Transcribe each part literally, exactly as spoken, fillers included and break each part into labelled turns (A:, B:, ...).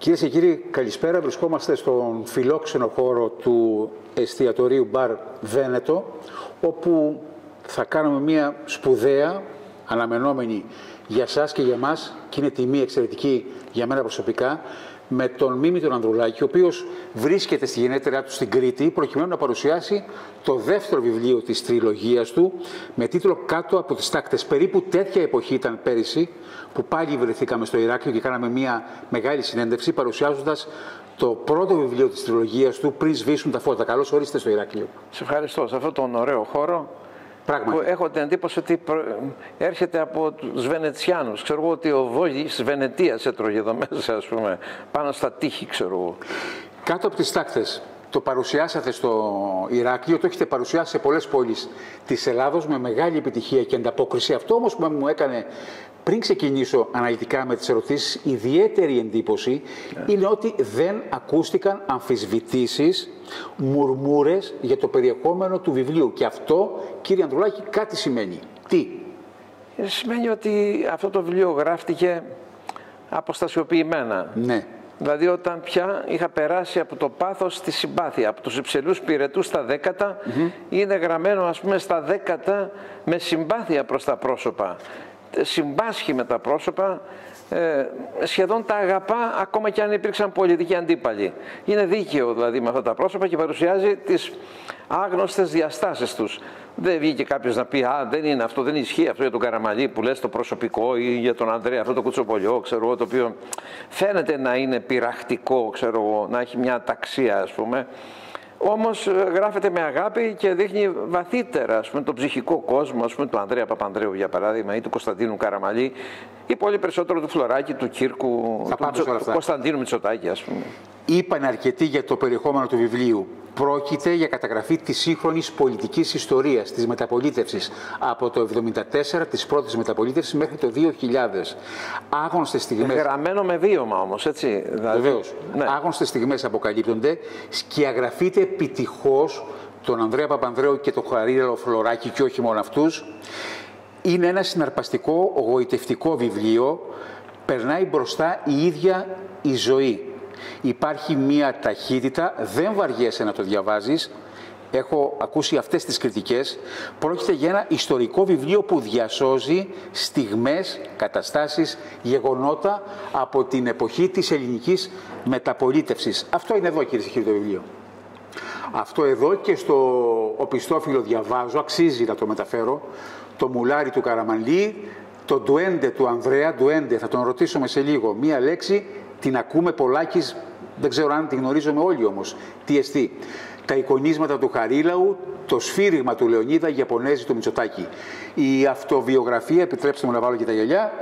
A: Κυρίες και κύριοι, καλησπέρα. Βρισκόμαστε στον φιλόξενο χώρο του εστιατορίου Μπαρ Βένετο, όπου θα κάνουμε μια σπουδαία, αναμενόμενη για σας και για μας, και είναι τιμή εξαιρετική για μένα προσωπικά, με τον Μίμη τον Ανδρουλάκη, ο οποίος βρίσκεται στη γενέτειρά του στην Κρήτη, προκειμένου να παρουσιάσει το δεύτερο βιβλίο της τριλογίας του, με τίτλο «Κάτω από τις τάκτες». Περίπου τέτοια εποχή ήταν πέρυσι, που πάλι βρεθήκαμε στο Ηράκλειο και κάναμε μια μεγάλη συνέντευξη, παρουσιάζοντας το πρώτο βιβλίο της τριλογίας του, «Πριν σβήσουν τα φώτα». Καλώς ορίστε στο Ηράκλειο.
B: Σε ευχαριστώ. Σε αυτόν τον ωραίο χώρο.
A: Πράγματι.
B: Που έχω την εντύπωση ότι έρχεται από τους Βενετσιάνους. Ξέρω εγώ ότι ο Βόγης Βενετίας έτρωγε εδώ μέσα, ας πούμε, πάνω στα τείχη, ξέρω εγώ.
A: Κάτω από τις τάκτες. Το παρουσιάσατε στο Ηράκλειο, το έχετε παρουσιάσει σε πολλές πόλεις της Ελλάδος με μεγάλη επιτυχία και ανταπόκριση. Αυτό όμως που μου έκανε, πριν ξεκινήσω αναλυτικά με τις ερωτήσεις, ιδιαίτερη εντύπωση yeah. είναι ότι δεν ακούστηκαν αμφισβητήσεις, μουρμούρες για το περιεχόμενο του βιβλίου. Και αυτό, κύριε Ανδρουλάκη, κάτι σημαίνει. Τι?
B: Σημαίνει ότι αυτό το βιβλίο γράφτηκε αποστασιοποιημένα.
A: Ναι.
B: Δηλαδή όταν πια είχα περάσει από το πάθος στη συμπάθεια, από τους υψηλούς πυρετούς στα δέκατα, mm-hmm. είναι γραμμένο, ας πούμε, στα δέκατα με συμπάθεια προς τα πρόσωπα. Συμπάσχει με τα πρόσωπα, ε, σχεδόν τα αγαπά ακόμα και αν υπήρξαν πολιτικοί αντίπαλοι. Είναι δίκαιο δηλαδή με αυτά τα πρόσωπα και παρουσιάζει τις άγνωστες διαστάσεις τους. Δεν βγήκε κάποιος να πει «Α, δεν είναι αυτό, δεν ισχύει αυτό για τον Καραμαλή που λες το προσωπικό ή για τον Ανδρέα αυτό το κουτσοπολιό», ξέρω εγώ, το οποίο φαίνεται να είναι πειραχτικό, ξέρω εγώ, να έχει μια αταξία, ας πούμε. Όμως γράφεται με αγάπη και δείχνει βαθύτερα, ας πούμε, τον ψυχικό κόσμο, ας πούμε, του Ανδρέα Παπανδρέου για παράδειγμα ή του Κωνσταντίνου Καραμαλή ή πολύ περισσότερο του Φλωράκη, του Κύρκου,
A: θα
B: του, του, του Κωνσταντίνου Μητσοτάκη, ας πούμε.
A: Είπαν αρκετοί για το περιεχόμενο του βιβλίου. Πρόκειται για καταγραφή της σύγχρονης πολιτικής ιστορίας, της μεταπολίτευσης, από το εβδομήντα τέσσερα, της πρώτης μεταπολίτευσης, μέχρι το δύο χιλιάδες. Άγνωστες στιγμές...
B: Γραμμένο με βίωμα όμως, έτσι. Δηλαδή...
A: Βεβαίως. Ναι. Άγνωστες στιγμές αποκαλύπτονται. Σκιαγραφείται επιτυχώς τον Ανδρέα Παπανδρέου και τον Χαρίλαο Φλωράκη και όχι μόνο αυτούς. Είναι ένα συναρπαστικό, γοητευτικό βιβλίο. Περνάει μπροστά η ίδια η ζωή. Υπάρχει μία ταχύτητα, δεν βαριέσαι να το διαβάζεις. Έχω ακούσει αυτές τις κριτικές. Πρόκειται για ένα ιστορικό βιβλίο που διασώζει στιγμές, καταστάσεις, γεγονότα από την εποχή της ελληνικής μεταπολίτευσης. Αυτό είναι εδώ, κύριε και κύριοι, το βιβλίο. Αυτό εδώ, και στο οπιστόφυλλο διαβάζω, αξίζει να το μεταφέρω, το μουλάρι του Καραμαλή, το ντουέντε του Ανδρέα, ντουέντε, θα τον ρωτήσουμε σε λίγο, μία λέξη, την ακούμε πολλάκις, δεν ξέρω αν την γνωρίζουμε όλοι όμως. Τι εστί? Τα εικονίσματα του Χαρίλαου, το σφύριγμα του Λεωνίδα, η Ιαπωνέζη του Μητσοτάκη. Η αυτοβιογραφία, επιτρέψτε μου να βάλω και τα γυαλιά,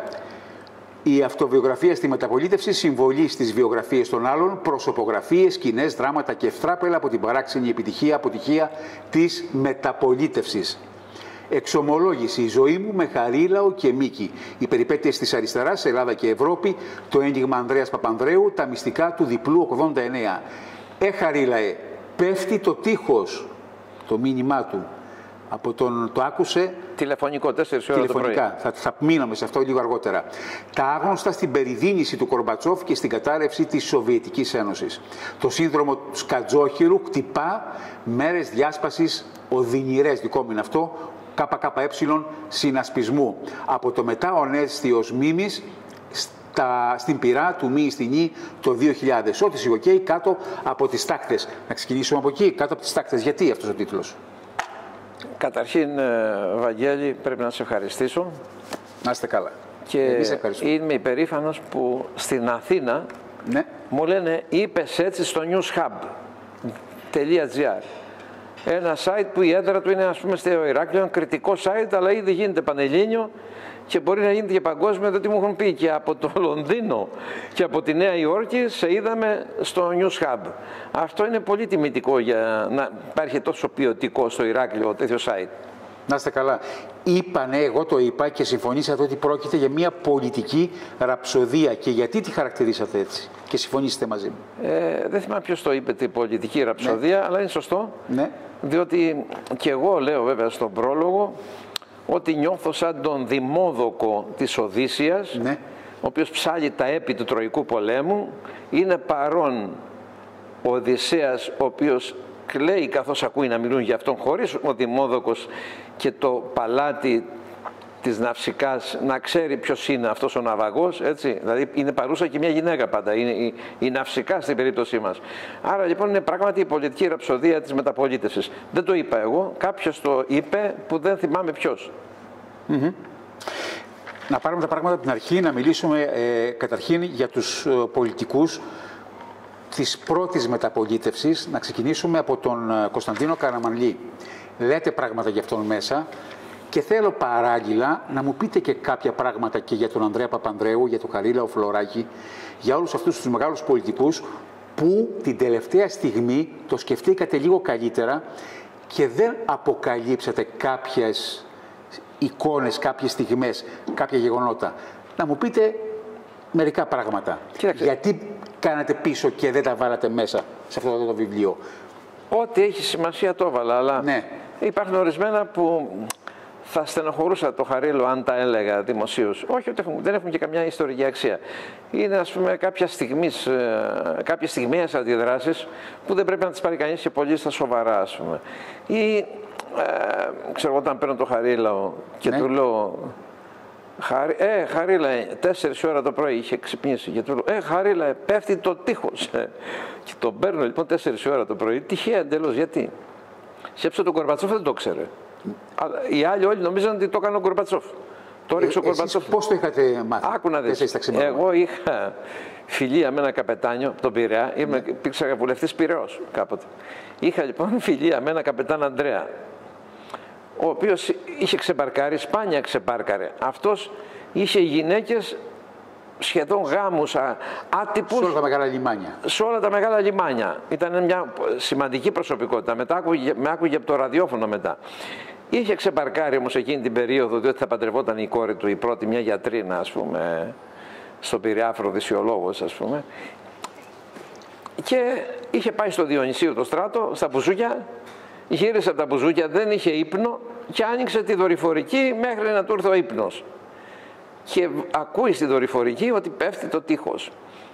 A: η αυτοβιογραφία στη μεταπολίτευση, συμβολή στις βιογραφίες των άλλων, προσωπογραφίες, σκηνές, δράματα και ευτράπελα από την παράξενη επιτυχία, αποτυχία της μεταπολίτευσης. Εξομολόγηση, η ζωή μου με Χαρίλαο και Μίκη. Οι περιπέτειες της αριστεράς, Ελλάδα και Ευρώπη, το ένιγμα Ανδρέας Παπανδρέου, τα μυστικά του διπλού ογδόντα εννέα. Ε, Χαρίλαε, πέφτει το τείχος, το μήνυμά του. Από τον, το άκουσε...
B: Τηλεφωνικό, τέσσερις ώρα το πρωί.
A: Θα, θα μείνουμε σε αυτό λίγο αργότερα. Τα άγνωστα στην περιδίνηση του Κορμπατσόφ και στην κατάρρευση της Σοβιετικής Ένωσης. Το σύνδρομο του Σκατζόχυρου κτυπά μέρες διάσπασης οδυνηρές, δικό μου είναι αυτό, ΚΚΕ συνασπισμού. Από το μετά ονέστιος Μίμης στα, στην πυρά του Μη στην Ι το δύο χιλιάδες. Ό,τι σιγοκαίει κάτω από τις τάκτες. Να ξεκινήσουμε από εκεί, κάτω από τις τάκτες. Γιατί αυτός ο τίτλος?
B: Καταρχήν, Βαγγέλη, πρέπει να σε ευχαριστήσω.
A: Να είστε καλά.
B: Και είμαι υπερήφανος που στην Αθήνα
A: ναι.
B: μου λένε είπες έτσι στο newshub.gr. Ένα site που η έδρα του είναι, ας πούμε, στο Ηράκλειο, ένα κριτικό site, αλλά ήδη γίνεται πανελλήνιο και μπορεί να γίνεται και παγκόσμιο, διότι μου έχουν πει και από το Λονδίνο και από τη Νέα Υόρκη σε είδαμε στο News Hub. Αυτό είναι πολύ τιμητικό για να υπάρχει τόσο ποιοτικό στο Ηράκλειο τέτοιο site.
A: Να είστε καλά. Είπανε, εγώ το είπα και συμφωνήσατε ότι πρόκειται για μια πολιτική ραψοδία. Και γιατί τη χαρακτηρίσατε έτσι και συμφωνήσετε μαζί μου?
B: Ε, δεν θυμάμαι ποιος το είπε, την πολιτική ραψοδία, ναι. αλλά είναι σωστό.
A: Ναι.
B: Διότι και εγώ λέω βέβαια στον πρόλογο ότι νιώθω σαν τον Δημόδοκο της Οδύσσιας,
A: ναι.
B: ο οποίος ψάλει τα έπι του Τροϊκού πολέμου. Είναι παρόν ο Οδυσσέας, ο οποίος κλαίει καθώς ακούει να μιλούν για αυτόν, χωρίς ο Δημόδοκος και το παλάτι της Ναυσικάς να ξέρει ποιος είναι αυτός ο ναυαγός, έτσι. Δηλαδή είναι παρούσα και μια γυναίκα πάντα, είναι η, η Ναυσικά στην περίπτωσή μας. Άρα λοιπόν είναι πράγματι η πολιτική ραψοδία της μεταπολίτευσης. Δεν το είπα εγώ, κάποιος το είπε που δεν θυμάμαι ποιος.
A: Mm-hmm. Να πάρουμε τα πράγματα από την αρχή, να μιλήσουμε ε, καταρχήν για τους ε, πολιτικούς της πρώτης μεταπολίτευσης. Να ξεκινήσουμε από τον ε, Κωνσταντίνο Καραμανλή. Λέτε πράγματα για αυτόν μέσα και θέλω παράλληλα να μου πείτε και κάποια πράγματα και για τον Ανδρέα Παπανδρέου, για τον Χαρίλαο Φλωράκη, για όλους αυτούς τους μεγάλους πολιτικούς που την τελευταία στιγμή το σκεφτήκατε λίγο καλύτερα και δεν αποκαλύψατε κάποιες εικόνες, κάποιες στιγμές, κάποια γεγονότα. Να μου πείτε μερικά πράγματα.
B: Κοίταξε.
A: Γιατί κάνατε πίσω και δεν τα βάλατε μέσα σε αυτό το βιβλίο.
B: Ό,τι έχει σημασία το έβαλα, αλλά
A: ναι.
B: Υπάρχουν ορισμένα που θα στενοχωρούσα το Χαρίλο αν τα έλεγα δημοσίως. Όχι ότι έχουν, δεν έχουν και καμιά ιστορική αξία. Είναι, ας πούμε, κάποια στιγμής, κάποιες στιγμιαίες αντιδράσεις που δεν πρέπει να τις πάρει κανείς και πολύ στα σοβαρά, ας πούμε. Ή, ε, ξέρω, όταν παίρνω το Χαρίλαο και ναι. του λέω, Χαρί, ε, Χαρίλα, τέσσερις ώρα το πρωί είχε ξυπνήσει και του λέω, ε, Χαρίλα, πέφτει το τείχος. Και τον παίρνω λοιπόν τέσσερις ώρα το πρωί, τυχαία εντελώς. Γιατί? Σκέψτε, τον Γκορμπατσόφ δεν το ξέρε. Οι άλλοι όλοι νομίζαν ότι το έκανε ο Γκορμπατσόφ. Το ρίξε ο Γκορμπατσόφ.
A: Πώς το είχατε μάθει?
B: Άκου να δεις. Εγώ είχα φιλία με ένα καπετάνιο, τον Πειραιά. Ναι. Υπήρξα βουλευτής Πειραιώς κάποτε. Είχα λοιπόν φιλία με ένα καπετάν Ανδρέα, ο οποίος είχε ξεμπαρκάρει, σπάνια ξεμπάρκαρε. Αυτός είχε γυναίκες σχεδόν γάμους άτυπους.
A: Σε όλα τα μεγάλα λιμάνια.
B: Σε όλα τα μεγάλα λιμάνια. Ήταν μια σημαντική προσωπικότητα. Μετά άκουγε, με άκουγε από το ραδιόφωνο μετά. Είχε ξεμπαρκάρει όμως εκείνη την περίοδο, διότι θα παντρευόταν η κόρη του, η πρώτη, μια γιατρίνα, ας πούμε, στο Πειραιά, αφροδισιολόγος, ας πούμε. Και είχε πάει στο Διονυσείο το στράτο, στα μπουζούκια, γύρισε από τα μπουζούκια, δεν είχε ύπνο και άνοιξε τη δορυφορική μέχρι να του έρθει ο ύπνος. Και ακούει στη δορυφορική ότι πέφτει το τείχος.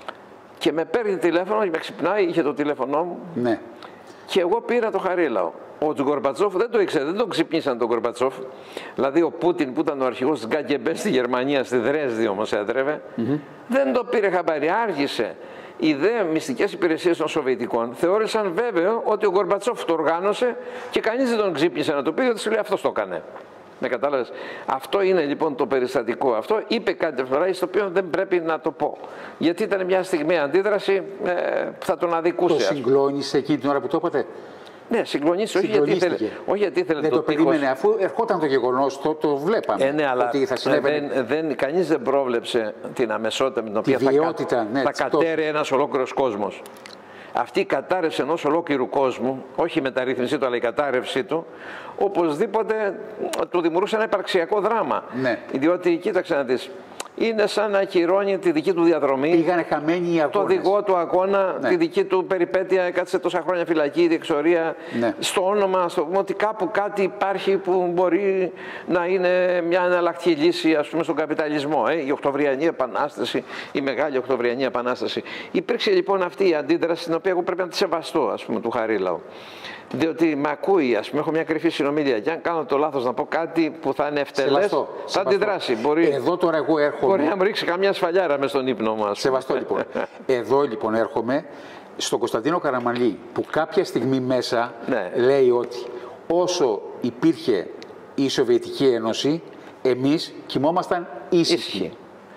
B: Και με παίρνει τηλέφωνο και με ξυπνάει, είχε το τηλέφωνό μου.
A: Ναι.
B: Και εγώ πήρα το Χαρίλαο. Ο Γκορμπατσόφ δεν το ήξερε, δεν τον ξυπνήσαν τον Γκορμπατσόφ. Δηλαδή ο Πούτιν που ήταν ο αρχηγός της ΚΑΚΕΜΠΕ στη Γερμανία, στη Δρέσδη όμως έτρεβε, mm-hmm. δεν το πήρε χαμπάρι, άργησε. Οι δε μυστικές υπηρεσίες των Σοβιετικών θεώρησαν βέβαιο ότι ο Γκορμπατσόφ το οργάνωσε και κανείς δεν τον ξύπνησε να το πει, γιατί σου λέει αυτός το έκανε. Με κατάλαβες. Αυτό είναι λοιπόν το περιστατικό. Αυτό είπε κάτι φορά, στο οποίο δεν πρέπει να το πω. Γιατί ήταν μια στιγμή αντίδραση ε, που θα τον αδικούσε.
A: Το συγκλώνησε εκείνη την ώρα που το είπατε?
B: Ναι, συγκλονίσει, όχι γιατί ήθελε, όχι γιατί ήθελε
A: δεν
B: το,
A: το περίμενε, αφού ερχόταν το γεγονός, το, το βλέπαμε.
B: Ε, ναι, αλλά
A: ότι θα συνέβαινε.
B: δεν, δεν, κανείς δεν πρόβλεψε την αμεσότητα με την οποία
A: βιαιότητα,
B: θα,
A: ναι,
B: θα κατέρε ένας ολόκληρος κόσμος. Αυτή η κατάρρευση ενός ολόκληρου κόσμου, όχι η μεταρρύθμιση του, αλλά η κατάρρευσή του, οπωσδήποτε του δημιουργούσε ένα υπαρξιακό δράμα.
A: Ναι.
B: Διότι, κοίταξε να δεις, είναι σαν να ακυρώνει τη δική του διαδρομή.
A: Πήγανε χαμένοι οι αγώνες.
B: Το οδηγό του αγώνα,
A: ναι.
B: τη δική του περιπέτεια, κάτσε τόσα χρόνια φυλακή, διεξορία.
A: Ναι.
B: Στο όνομα, στο πούμε ότι κάπου κάτι υπάρχει που μπορεί να είναι μια εναλλακτική λύση, ας πούμε, στον καπιταλισμό. Ε? Η Οκτωβριανή Επανάσταση, η Μεγάλη Οκτωβριανή Επανάσταση. Υπήρξε λοιπόν αυτή η αντίδραση, την οποία εγώ πρέπει να τη σεβαστώ, ας πούμε, του Χαρίλαου. Διότι με ακούει, ας πούμε, έχω μια κρυφή συνομιλία. Και αν κάνω το λάθος να πω κάτι που θα είναι ευτελές, θα αντιδράσει. Μπορεί,
A: Εδώ τώρα εγώ έρχομαι.
B: Μπορεί να μου ρίξει καμιά σφαλιάρα μες στον ύπνο μας.
A: Σεβαστό λοιπόν. Εδώ λοιπόν έρχομαι στον Κωνσταντίνο Καραμανλή, που κάποια στιγμή μέσα
B: ναι.
A: λέει ότι όσο υπήρχε η Σοβιετική Ένωση, εμείς κοιμόμασταν ήσυχοι. ήσυχοι.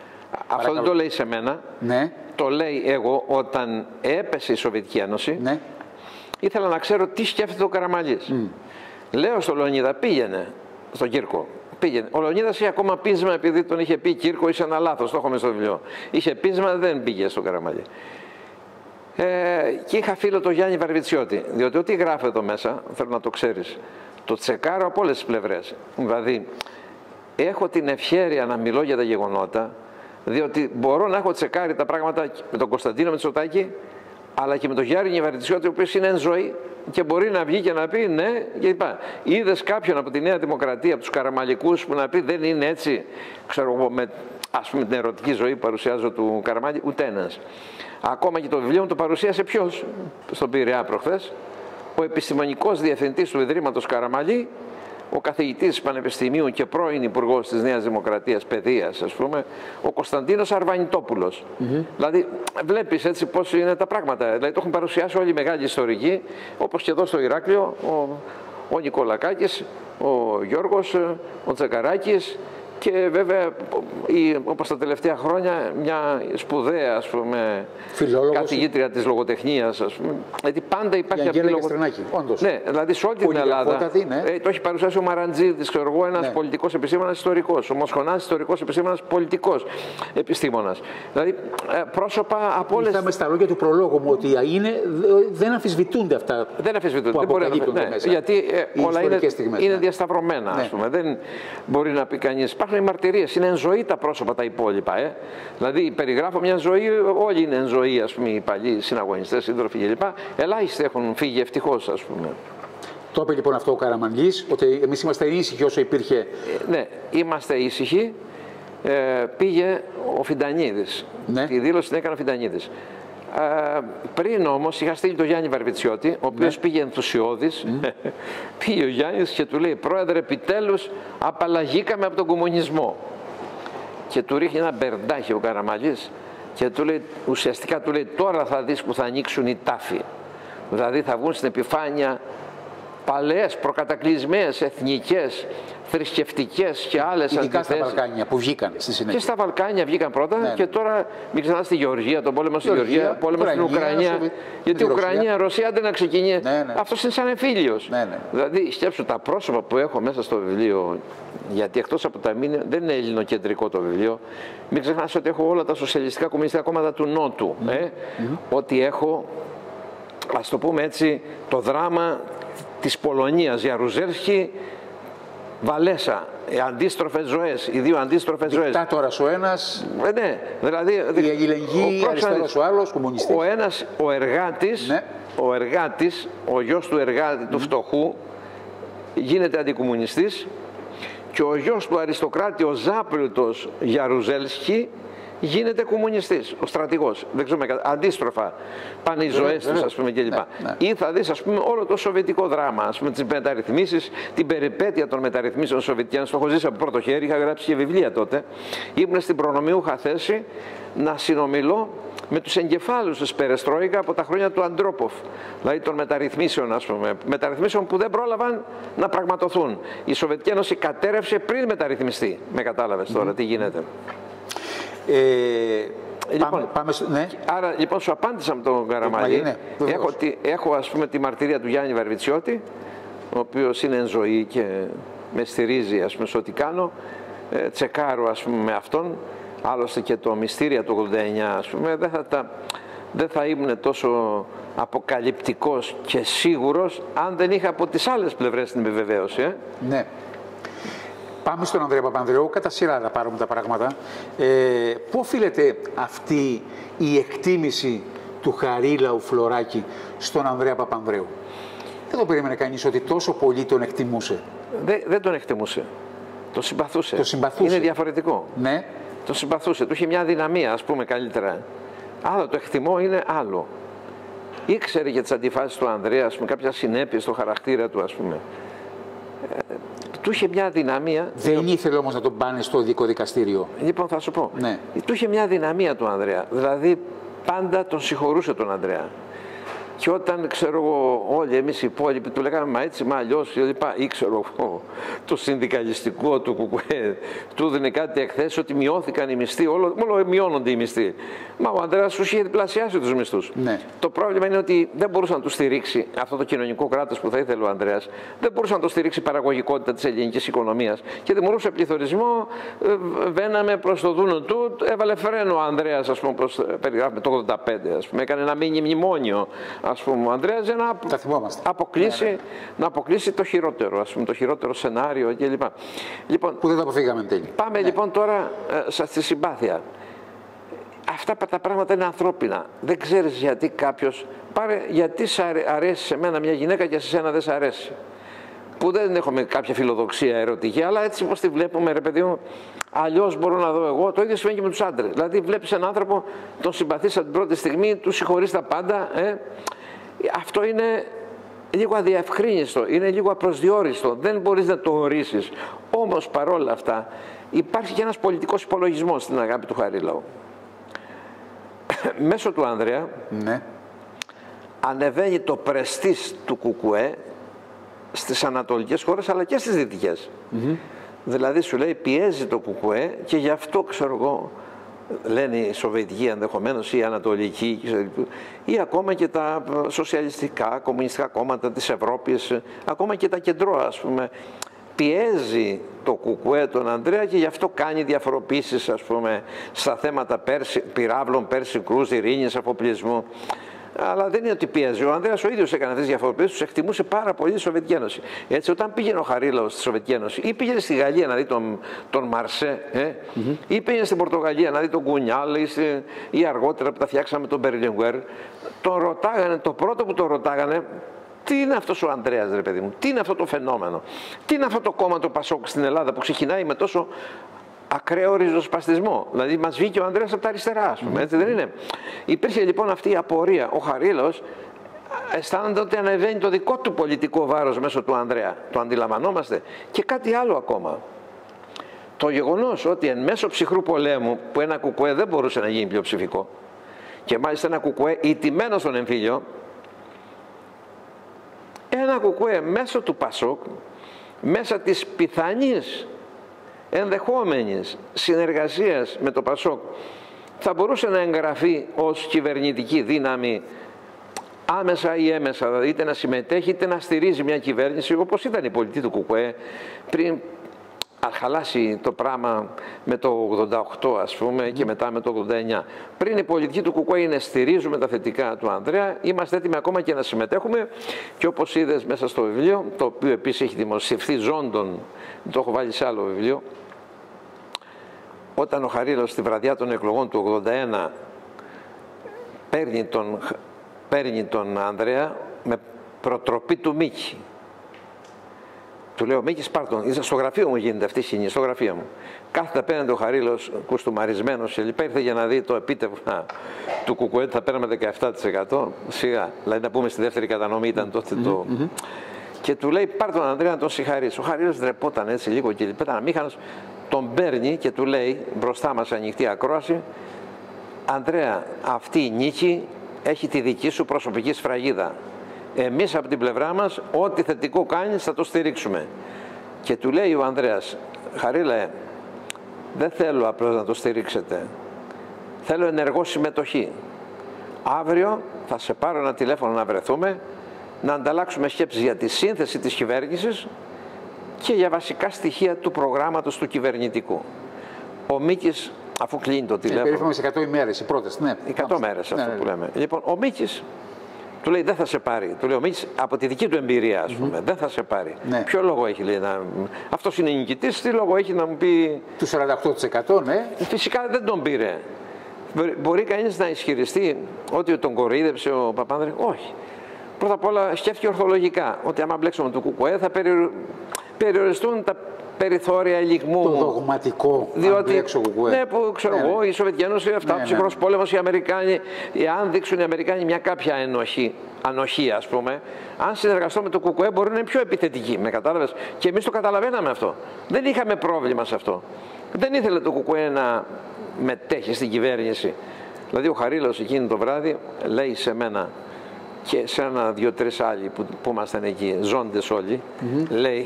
B: Αυτό δεν το λέει σε μένα.
A: Ναι.
B: Το λέει εγώ όταν έπεσε η Σοβιετική Ένωση. Ναι. Ήθελα να ξέρω τι σκέφτεται ο Καραμανλής. Mm. Λέω στο Λεωνίδα, πήγαινε στον Κύρκο. Πήγαινε. Ο Λεωνίδας είχε ακόμα πείσμα, επειδή τον είχε πει Κύρκο, είσαι ένα λάθος, το έχουμε στο βιβλίο. Είχε πείσμα, δεν πήγε στον Καραμανλή. Ε, και είχα φίλο τον Γιάννη Βαρβιτσιώτη, διότι ό,τι γράφω εδώ μέσα, θέλω να το ξέρεις, το τσεκάρω από όλες τις πλευρές. Δηλαδή, έχω την ευχέρεια να μιλώ για τα γεγονότα, διότι μπορώ να έχω τσεκάρει τα πράγματα με τον Κωνσταντίνο Μητσοτάκη, αλλά και με τον Γιάννη Βαρβιτσιώτη, ο οποίος είναι εν ζωή και μπορεί να βγει και να πει ναι κλπ. Είδες κάποιον από τη Νέα Δημοκρατία, από τους Καραμαλικούς, που να πει δεν είναι έτσι, ξέρω εγώ, με, ας πούμε την ερωτική ζωή που παρουσιάζω του Καραμαλή, ούτε ένας. Ακόμα και το βιβλίο μου το παρουσίασε ποιος στον Πειραιά προχθές? Ο επιστημονικός διευθυντής του Ιδρύματος Καραμαλή, ο καθηγητής Πανεπιστημίου και πρώην Υπουργός της Νέας Δημοκρατίας Παιδείας, ας πούμε, ο Κωνσταντίνος Αρβανιτόπουλος. Mm-hmm. Δηλαδή, βλέπεις έτσι πώς είναι τα πράγματα. Δηλαδή, το έχουν παρουσιάσει όλοι οι μεγάλοι ιστορικοί, όπως και εδώ στο Ηράκλειο, ο, ο Νικολακάκης, ο Γιώργος, ο Τσακαράκης και βέβαια, όπως τα τελευταία χρόνια, μια σπουδαία, ας πούμε, καθηγήτρια της λογοτεχνίας, ας πούμε. Γιατί πάντα υπάρχει αυτή η λογοτεχνία. Ναι, δηλαδή σε όλη την Ελλάδα. Ναι. Ε, το έχει παρουσιάσει ο Μαραντζίδης, ξέρω εγώ, ένας ναι. πολιτικός επιστήμονας ιστορικός. Ο Μοσχονάς, ιστορικός επιστήμονας, πολιτικός επιστήμονας. Δηλαδή πρόσωπα από όλες.
A: Ήρθαμε στα λόγια του προλόγου μου ότι είναι, δεν αμφισβητούνται αυτά.
B: Δεν αμφισβητούνται. Δεν μπορεί να, ναι, γιατί ε, όλα είναι, στιγμές, είναι ναι. διασταυρωμένα, ναι. ας πούμε. Δεν μπορεί να πει κανείς. Υπάρχουν οι μαρτυρίες, είναι εν ζωή τα πρόσωπα τα υπόλοιπα. Ε. Δηλαδή, περιγράφω μια ζωή, όλοι είναι εν ζωή, ας πούμε, οι παλιοί συναγωνιστές, σύντροφοι κλπ. Ελάχιστοι έχουν φύγει ευτυχώς, ας πούμε.
A: Το είπε λοιπόν αυτό ο Καραμανλής, ότι εμείς είμαστε ήσυχοι όσο υπήρχε.
B: Ε, ναι, είμαστε ήσυχοι. Ε, πήγε ο Φιντανίδης. Ναι. Τη δήλωση την έκανε ο Φιντανίδης. Ε, πριν όμως είχα στείλει τον Γιάννη Βαρβιτσιώτη, ο οποίος ναι. πήγε ενθουσιώδης. Mm. Πήγε ο Γιάννης και του λέει: Πρόεδρε, επιτέλους απαλλαγήκαμε από τον κομμουνισμό. Και του ρίχνει ένα μπερντάχι ο Καραμαλής και του λέει, ουσιαστικά του λέει: Τώρα θα δεις που θα ανοίξουν οι τάφοι. Δηλαδή θα βγουν στην επιφάνεια παλαιές, προκατακλυσμίες, εθνικές, θρησκευτικές και άλλες αντιθέσεις.
A: Ειδικά στα Βαλκάνια που βγήκαν στη συνέχεια.
B: Και στα Βαλκάνια βγήκαν πρώτα ναι. και τώρα μην ξεχνάς στη Γεωργία, τον πόλεμο στη Γεωργία, πόλεμο στην Ουκρανία. Σοβι... Γιατί η Ουκρανία, Ρωσία άντε να ξεκινήσει. Ναι, ναι. Αυτός είναι σαν εμφύλιος. Ναι, ναι. Δηλαδή σκέψου τα πρόσωπα που έχω μέσα στο βιβλίο, γιατί εκτός από τα μήνυμα δεν είναι ελληνοκεντρικό το βιβλίο. Μην ξεχνάς ότι έχω όλα τα σοσιαλιστικά κομμουνιστικά κόμματα του Νότου. Mm. Ε, mm. Ότι έχω, ας το πούμε έτσι, το δράμα της Πολωνίας, Γιαρουζέλσκι, Βαλέσα, οι αντίστροφες ζωές, οι δύο αντίστροφες ζωές.
A: Δικτάτορας ο ένας,
B: ε, ναι, δηλαδή,
A: η αλληλεγγύη, ο αριστερός ο άλλος, κομμουνιστής.
B: Ο ένας, ο εργάτης, ναι. ο εργάτης, ο γιος του εργάτη, mm. του φτωχού, γίνεται αντικομμουνιστής και ο γιος του αριστοκράτη, ο Ζάπλουτος Γιαρουζέλσκι, γίνεται κομμουνιστής, ο στρατηγός. Δεν ξέρουμε, αντίστροφα πάνε οι ζωές τους, ας πούμε, κλπ. Ναι, ναι. Ή θα δεις, ας πούμε, όλο το σοβιετικό δράμα, ας πούμε, τις μεταρρυθμίσεις, την περιπέτεια των μεταρρυθμίσεων σοβιετιάνων. Το έχω ζήσει από πρώτο χέρι, είχα γράψει και βιβλία τότε. Ήμουν στην προνομιούχα θέση να συνομιλώ με τους εγκεφάλους της Περεστρόικα από τα χρόνια του Αντρόποφ. Δηλαδή των μεταρρυθμίσεων, ας πούμε. Μεταρρυθμίσεων που δεν πρόλαβαν να πραγματοθούν. Η Σοβιετική Ένωση κατέρευσε πριν μεταρρυθμιστεί. Με κατάλαβες τώρα mm. τι γίνεται.
A: Ε,
B: λοιπόν,
A: πάμε, πάμε στο, ναι.
B: Άρα λοιπόν σου απάντησα με τον Καραμαλή. Ναι, έχω, τη, έχω ας πούμε τη μαρτυρία του Γιάννη Βαρβιτσιώτη, ο οποίος είναι εν ζωή και με στηρίζει ας πούμε σε ό,τι κάνω. Ε, τσεκάρω ας πούμε με αυτόν. Άλλωστε και το μυστήρια του ογδόντα εννιά ας πούμε δεν θα, τα, δεν θα ήμουν τόσο αποκαλυπτικός και σίγουρος αν δεν είχα από τις άλλες πλευρές την επιβεβαίωση. Ε.
A: Ναι. Πάμε στον Ανδρέα Παπανδρέου, κατά σειρά να πάρουμε τα πράγματα. Ε, πού οφείλεται αυτή η εκτίμηση του Χαρίλαου Φλωράκη στον Ανδρέα Παπανδρέου? Δεν το περίμενε κανείς ότι τόσο πολύ τον εκτιμούσε.
B: Δεν, δεν τον εκτιμούσε. Το συμπαθούσε.
A: Το συμπαθούσε.
B: Είναι διαφορετικό.
A: Ναι.
B: Το συμπαθούσε. Του είχε μια δυναμία, ας πούμε, καλύτερα. Άλλο το εκτιμώ είναι άλλο. Ήξερε για τις αντιφάσεις του Ανδρέα, ας πούμε, κάποια συνέπειες στο χαρακτήρα του, ας πούμε. Ε, του είχε μια δυναμία.
A: Δεν ήθελε όμως να τον πάνε στο δικό δικαστήριο.
B: Λοιπόν, θα σου πω.
A: Ναι.
B: Του είχε μια δυναμία του Ανδρέα. Δηλαδή, πάντα τον συγχωρούσε τον Ανδρέα. Και όταν, ξέρω εγώ, όλοι εμείς οι υπόλοιποι του λέγαμε μα έτσι, μα αλλιώς, ή ξέρω εγώ, το συνδικαλιστικό του Κουκουέ, του έδινε κάτι εκθέσεις ότι μειώθηκαν οι μισθοί, όλο, όλο μειώνονται οι μισθοί. Μα ο Ανδρέας τους είχε διπλασιάσει τους μισθούς. Ναι. Το πρόβλημα είναι ότι δεν μπορούσε να του στηρίξει αυτό το κοινωνικό κράτος που θα ήθελε ο Ανδρέας, δεν μπορούσε να το στηρίξει η παραγωγικότητα της ελληνικής οικονομίας και δημιουργούσε πληθωρισμό, βαίναμε προς το δούνο του, έβαλε φρένο ο Ανδρέας, ας πούμε, προς, περιγράφουμε το ογδόντα πέντε, ας πούμε, έκανε ένα μίνι μνημόνιο. Ας πούμε, ο Ανδρέας για να αποκλείσει, ναι, ναι. να αποκλείσει το χειρότερο, ας πούμε, το χειρότερο σενάριο κλπ. Λοιπόν,
A: που δεν το αποφύγαμε εν τέλει.
B: Πάμε ναι. λοιπόν τώρα ε, στη συμπάθεια. Αυτά τα πράγματα είναι ανθρώπινα. Δεν ξέρεις γιατί κάποιος, πάρε γιατί σ' αρέσει σε μένα μια γυναίκα και σε σένα δεν σ' αρέσει. που δεν έχουμε κάποια φιλοδοξία ερωτική, αλλά έτσι όπως τη βλέπουμε, ρε παιδί μου, αλλιώς μπορώ να δω εγώ. Το ίδιο συμβαίνει και με τους άντρες. Δηλαδή, βλέπεις έναν άνθρωπο, τον συμπαθείς από την πρώτη στιγμή, του συγχωρείς τα πάντα. Ε. Αυτό είναι λίγο αδιευκρίνιστο, είναι λίγο απροσδιόριστο. Δεν μπορείς να το ορίσεις. Όμως, παρόλα αυτά, υπάρχει και ένας πολιτικός υπολογισμός στην αγάπη του Χαρίλαου. Μέσω του Ανδρέα,
A: ναι,
B: ανεβαίνει το πρεστής του Κουκουέ στις ανατολικές χώρες αλλά και στις δυτικές. Mm-hmm. Δηλαδή σου λέει πιέζει το Κουκουέ και γι' αυτό ξέρω εγώ, λένε οι Σοβιετικοί ενδεχομένως ή οι Ανατολικοί ή ακόμα και τα σοσιαλιστικά, κομμουνιστικά κόμματα της Ευρώπης, ακόμα και τα κεντρό ας πούμε, πιέζει το Κουκουέ τον Ανδρέα και γι' αυτό κάνει διαφοροποίησεις ας πούμε στα θέματα πέρσι, πυράβλων, Πέρσι Κρούζ, ειρήνης, αφοπλισμού. Αλλά δεν είναι ότι πιέζει. Ο Ανδρέας ο ίδιος έκανε αυτές τις διαφοροποίησεις, τους εκτιμούσε πάρα πολύ στη Σοβιετική Ένωση. Έτσι, όταν πήγαινε ο Χαρίλαος στη Σοβιετική Ένωση, ή πήγαινε στη Γαλλία να δει τον, τον Μαρσέ, ε, mm-hmm. ή πήγαινε στην Πορτογαλία να δει τον Κουνιάλ, ή, ή αργότερα που τα φτιάξαμε τον Μπερλιγκουέρ, τον ρωτάγανε, το πρώτο που τον ρωτάγανε, τι είναι αυτός ο Ανδρέας, ρε παιδί μου, τι είναι αυτό το φαινόμενο, τι είναι αυτό το κόμμα το Πασόκ στην Ελλάδα που ξεκινάει με τόσο ακραίο ριζοσπαστισμό. Δηλαδή, μας βγήκε ο Ανδρέας από τα αριστερά, ας πούμε, έτσι δεν είναι. Υπήρχε λοιπόν αυτή η απορία. Ο Χαρίλαος αισθάνεται ότι ανεβαίνει το δικό του πολιτικό βάρος μέσω του Ανδρέα. Το αντιλαμβανόμαστε. Και κάτι άλλο ακόμα. Το γεγονός ότι εν μέσω ψυχρού πολέμου, που ένα Κουκουέ δεν μπορούσε να γίνει πλειοψηφικό, και μάλιστα ένα Κουκουέ ηττημένο στον εμφύλιο, ένα Κουκουέ μέσω του Πασόκ, μέσα της πιθανής ενδεχόμενης συνεργασίας με το Πασόκ, θα μπορούσε να εγγραφεί ως κυβερνητική δύναμη άμεσα ή έμεσα, δηλαδή είτε να συμμετέχει είτε να στηρίζει μια κυβέρνηση, όπως ήταν η πολιτική του Κουκουέ πριν χαλάσει το πράγμα με το ογδόντα οκτώ ας πούμε mm. και μετά με το ογδόντα εννιά. Πριν η πολιτική του Κουκουέ είναι στηρίζουμε τα θετικά του Ανδρέα, είμαστε έτοιμοι ακόμα και να συμμετέχουμε, και όπως είδες μέσα στο βιβλίο, το οποίο επίσης έχει δημοσιευθεί ζώντων, το έχω βάλει σε άλλο βιβλίο, όταν ο Χαρίλαος στη βραδιά των εκλογών του ογδόντα ένα παίρνει τον, παίρνει τον Ανδρέα με προτροπή του Μίκη. Του λέω, Μίκης, πάρ' τον. Στο γραφείο μου γίνεται αυτή η σκηνή, στο γραφείο μου. Κάθεται απέναντι ο Χαρίλαος, κουστούμαρισμένος και λοιπά, ήρθε για να δει το επίτευγμα του Κουκουέ, θα παίρναμε δεκαεπτά τοις εκατό, σιγά. Δηλαδή να πούμε στη δεύτερη κατανομή ήταν τότε το... Mm-hmm. Και του λέει, πάρ' τον Ανδρέα να τον συγχαρείς. Ο Χαρίλαος ντρεπόταν έτσι λίγο και λοιπά, ήταν αμήχανος, τον παίρνει και του λέει, μπροστά μας ανοιχτή ακρόαση, Ανδρέα, αυτή η νίκη έχει τη δική σου προσωπική σφραγίδα. Εμείς από την πλευρά μας, ό,τι θετικό κάνεις θα το στηρίξουμε. Και του λέει ο Ανδρέας, Χαρίλα, δεν θέλω απλώς να το στηρίξετε. Θέλω ενεργό συμμετοχή. Αύριο θα σε πάρω ένα τηλέφωνο να βρεθούμε, να ανταλλάξουμε σκέψεις για τη σύνθεση της κυβέρνησης και για βασικά στοιχεία του προγράμματος του κυβερνητικού. Ο Μίκης, αφού κλείνει το τηλέφωνο...
A: Περίπου σε εκατό ημέρες, οι πρώτες, ναι.
B: εκατό μέρες αυτό ναι, που λέμε. Λοιπόν, ο Μίκης του λέει δεν θα σε πάρει. Του λέει ο Μίκης από τη δική του εμπειρία, ας πούμε, mm-hmm. δεν θα σε πάρει. Ναι. Ποιο λόγο έχει, λέει, να... αυτός είναι νικητής, τι λόγο έχει να μου πει...
A: Του σαράντα οκτώ τοις εκατό, ναι.
B: Φυσικά δεν τον πήρε. Μπορεί κανείς να ισχυριστεί ότι τον κοροϊδεύσε ο Παπανδρέου? Όχι. Πρώτα απ' όλα σκέφτηκε ορθολογικά ότι άμα μπλέξουμε το Κουκουέ θα περιοριστούν τα περιθώρια ελιγμού.
A: Το δογματικό,
B: διότι,
A: αν Κουκουέ.
B: Ναι, που ξέρω ναι, εγώ, ναι. η Σοβιετική Ένωση, αυτά, ναι, ψυχρός ναι. πόλεμος, οι Αμερικάνοι, αν δείξουν οι Αμερικάνοι μια κάποια ενοχή, ανοχή, ας πούμε, αν συνεργαστώ με το Κουκουέ μπορεί να είναι πιο επιθετική. Με κατάλαβες? Και εμείς το καταλαβαίναμε αυτό. Δεν είχαμε πρόβλημα σε αυτό. Δεν ήθελε το Κουκουέ να μετέχει στην κυβέρνηση. Δηλαδή, ο Χαρίλαος εκείνη το βράδυ λέει σε μένα και σε ένα, δύο, τρεις άλλοι που, που ήμασταν εκεί, ζώντες όλοι, mm-hmm. λέει,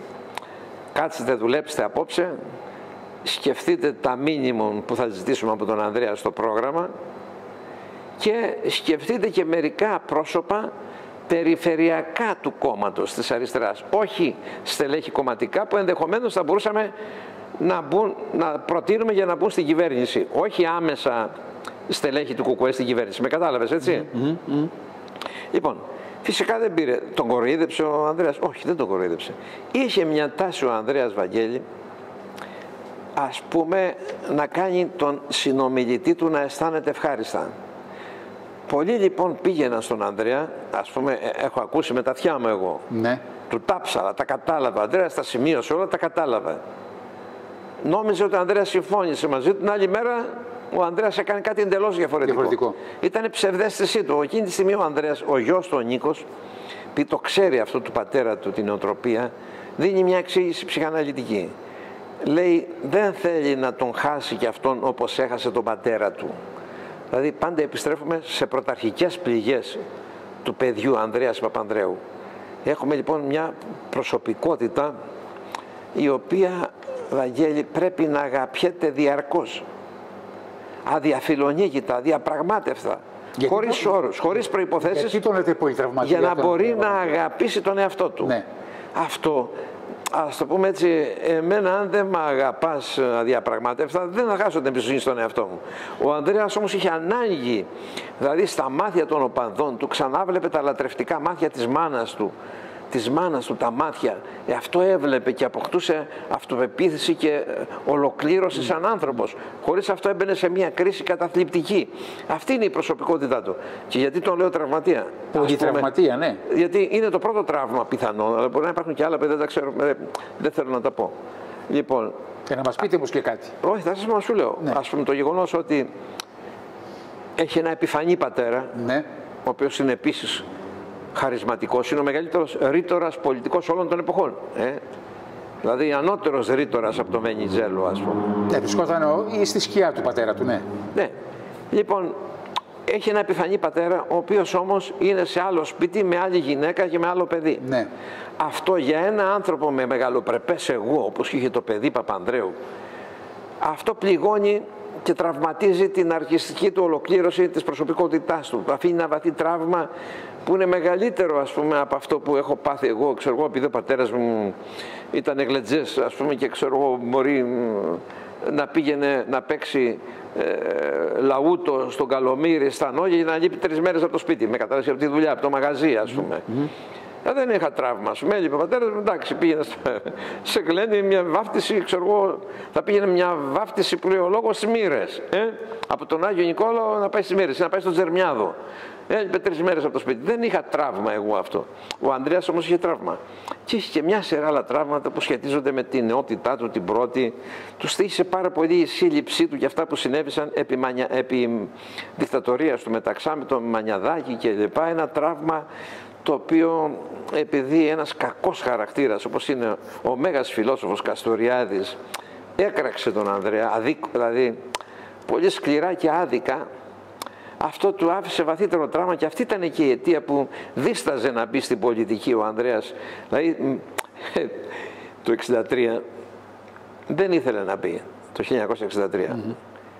B: κάτσετε, δουλέψτε απόψε, σκεφτείτε τα μίνιμουμ που θα ζητήσουμε από τον Ανδρέα στο πρόγραμμα και σκεφτείτε και μερικά πρόσωπα περιφερειακά του κόμματος της αριστεράς, όχι στελέχη κομματικά που ενδεχομένως θα μπορούσαμε να, μπουν, να προτείνουμε για να μπουν στην κυβέρνηση, όχι άμεσα στελέχη του Κουκουέ στην κυβέρνηση. Με κατάλαβες, έτσι? Mm-hmm. Λοιπόν, φυσικά δεν πήρε. Τον κοροϊδεύσε ο Ανδρέας? Όχι, δεν τον κοροϊδεύσε. Είχε μια τάση ο Ανδρέας Βαγγέλη, ας πούμε, να κάνει τον συνομιλητή του να αισθάνεται ευχάριστα. Πολλοί λοιπόν πήγαιναν στον Ανδρέα, ας πούμε, έχω ακούσει με τα αυτιά μου εγώ,
A: ναι.
B: Του τάψαλα, τα κατάλαβε. Ο Ανδρέας τα σημείωσε όλα, τα κατάλαβε. Νόμιζε ότι ο Ανδρέας συμφώνησε μαζί του. Την άλλη μέρα ο Ανδρέας έκανε κάτι εντελώς διαφορετικό. διαφορετικό. Ήταν ψευδαίσθησή του. Εκείνη τη στιγμή ο Ανδρέας, ο γιος του ο Νίκος, που το ξέρει αυτό του πατέρα του την νοοτροπία, δίνει μια εξήγηση ψυχαναλυτική. Λέει δεν θέλει να τον χάσει κι αυτόν όπως έχασε τον πατέρα του. Δηλαδή πάντα επιστρέφουμε σε πρωταρχικές πληγές του παιδιού Ανδρέας Παπανδρέου. Έχουμε λοιπόν μια προσωπικότητα η οποία, Βαγγέλη, πρέπει να αγαπιέται διαρκώς. Αδιαφιλονίκητα, αδιαπραγμάτευτα. Γιατί χωρίς το... όρους, χωρίς προϋποθέσεις,
A: γιατί τον λέτε πολυτραυματία,
B: για να μπορεί να αγαπήσει τον εαυτό του.
A: Ναι.
B: Αυτό, ας το πούμε έτσι, εμένα αν δεν με αγαπάς αδιαπραγμάτευτα, δεν θα χάσω την εμπιστοσύνη στον εαυτό μου. Ο Ανδρέας όμως είχε ανάγκη, δηλαδή στα μάτια των οπαδών του, ξανάβλεπε τα λατρευτικά μάτια της μάνας του, της μάνας του τα μάτια. Ε, αυτό έβλεπε και αποκτούσε αυτοπεποίθηση και ολοκλήρωση σαν άνθρωπος. Χωρίς αυτό έμπαινε σε μια κρίση καταθλιπτική. Αυτή είναι η προσωπικότητά του. Και γιατί τον λέω τραυματία.
A: Πολυτραυματία, ναι.
B: Γιατί είναι το πρώτο τραύμα πιθανό, αλλά μπορεί να υπάρχουν και άλλα, δεν τα ξέρω, δεν θέλω να τα πω. Λοιπόν,
A: και να μας πείτε όμως και κάτι.
B: Όχι, θα σας πω, σου λέω. Ναι. Ας πούμε το γεγονός ότι έχει ένα επιφανή πατέρα, ναι, ο οποίος είναι επίσης χαρισματικός, είναι ο μεγαλύτερος ρήτορας πολιτικός όλων των εποχών. Ε? Δηλαδή ανώτερος ρήτορας από το Βενιζέλο, ας πούμε.
A: Ναι, βρισκόταν ή στη σκιά του πατέρα του, ναι.
B: Ναι. Λοιπόν, έχει ένα επιφανή πατέρα, ο οποίος όμως είναι σε άλλο σπίτι, με άλλη γυναίκα και με άλλο παιδί.
A: Ναι.
B: Αυτό για ένα άνθρωπο με μεγαλοπρεπές εγώ, όπως είχε το παιδί Παπανδρέου, αυτό πληγώνει και τραυματίζει την αρχιστική του ολοκλήρωση της προσωπικότητάς του. Αφήνει ένα βαθύ τραύμα που είναι μεγαλύτερο, ας πούμε, από αυτό που έχω πάθει εγώ. Ξέρω εγώ, επειδή ο πατέρας μου ήταν εγκλετζές, ας πούμε, και ξέρω εγώ, μπορεί να πήγαινε να παίξει ε, λαούτο στον Καλομήρη, στα Νόγια, για να λείπει τρεις μέρες από το σπίτι. Με κατάλαβε από τη δουλειά, από το μαγαζί, ας πούμε. Mm-hmm. Ε, δεν είχα τραύμα, σου έλειπε ο πατέρας μου, εντάξει, πήγαινε σε Γλένη μια βάφτιση, ξέρω εγώ, θα πήγαινε μια βάφτιση που λέει ο λόγος στις Μοίρες. Ε, από τον Άγιο Νικόλαο να πάει στις Μοίρες, να πάει στο Τζερμιάδο. Έλειπε τρεις μέρες από το σπίτι. Δεν είχα τραύμα εγώ αυτό. Ο Ανδρέας όμως είχε τραύμα. Και είχε και μια σειρά άλλα τραύματα που σχετίζονται με την νεότητά του, την πρώτη. Του στήχησε πάρα πολύ η σύλληψή του και αυτά που συνέβησαν επί, μανια, επί δικτατορίας του μεταξά, με τον Μανιαδάκη κλπ. Ένα τραύμα το οποίο, επειδή ένας κακός χαρακτήρας, όπως είναι ο μέγας φιλόσοφος Καστοριάδης, έκραξε τον Ανδρέα, αδίκ, δηλαδή πολύ σκληρά και άδικα, αυτό του άφησε βαθύτερο τραύμα και αυτή ήταν και η αιτία που δίσταζε να μπει στην πολιτική ο Ανδρέας. Δηλαδή το εξήντα τρία δεν ήθελε να μπει, το χίλια εννιακόσια εξήντα τρία. Mm-hmm.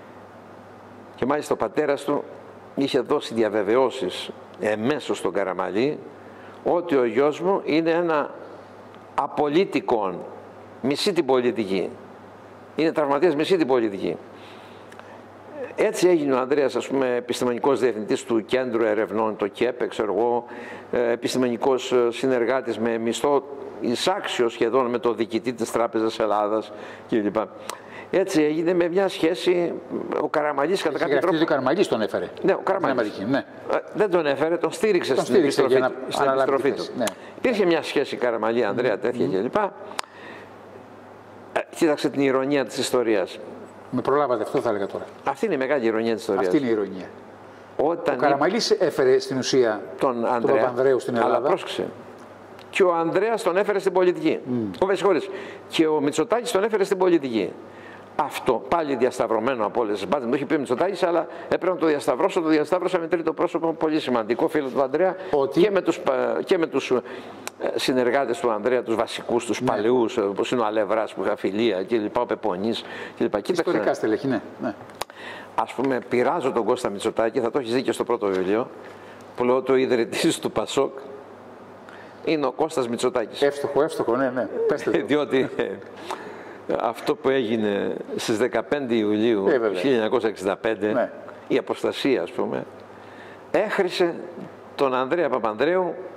B: Και μάλιστα ο πατέρας του είχε δώσει διαβεβαιώσεις εμέσως στον Καραμαλή ότι ο γιος μου είναι ένα απολύτικον, μισεί την πολιτική. Είναι τραυματίας, μισεί την πολιτική. Έτσι έγινε ο Ανδρέας, ας πούμε, επιστημονικός διευθυντής του Κέντρου Ερευνών, το ΚΕΠ, ξέρω εγώ, επιστημονικός συνεργάτης με μισθό εισάξιο σχεδόν με το διοικητή της Τράπεζας Ελλάδας κλπ. Έτσι έγινε με μια σχέση, ο Καραμαλής κατά κάποιο τρόπο.
A: Ο Καραμαλής τον έφερε.
B: Ναι, ο Καραμαλής. Ναι. Δεν τον έφερε, τον στήριξε τον στην στήριξε επιστροφή, να... στην επιστροφή του. Ναι. Υπήρχε μια σχέση Καραμαλή, Ανδρέα, mm. τέτοια mm. κλπ. Κοίταξε την ηρωνία της ιστορίας.
A: Με προλάβατε, αυτό θα έλεγα τώρα.
B: Αυτή είναι η μεγάλη ηρωνία της ιστορίας.
A: Αυτή είναι η ηρωνία.
B: Όταν
A: ο Καραμαλής έφερε στην ουσία τον, τον Παπανδρέου στην Ελλάδα.
B: Αλλά πρόσεξε. Και ο Ανδρέας τον έφερε στην πολιτική. Mm. Ο και ο Μητσοτάκης τον έφερε στην πολιτική. Αυτό πάλι διασταυρωμένο από όλες τις μπάτες. Δεν το είχε πει ο Μητσοτάκης, αλλά έπρεπε να το διασταυρώσω. Το διασταύρωσα με τρίτο πρόσωπο πολύ σημαντικό, φίλο του Ανδρέα, ότι... και με τους, και με τους συνεργάτες του Ανδρέα, τους βασικούς, τους ναι. παλαιούς, όπως είναι ο Αλευράς που είχα φιλία κλπ. Ο Πεπονής κλπ.
A: Ιστορικά στελέχη, ναι. ναι.
B: Ας πούμε, πειράζω τον Κώστα Μητσοτάκη, θα το έχεις δει και στο πρώτο βιβλίο, που λέω το ιδρυτής του Πασόκ είναι ο Κώστας Μητσοτάκης.
A: Εύστοχο, εύστοχο, ναι, ναι. Πέστε το.
B: Διότι αυτό που έγινε στις δεκαπέντε Ιουλίου ε, χίλια εννιακόσια εξήντα πέντε, ναι. η αποστασία, ας πούμε, έχρισε τον Ανδρέα Παπανδρέου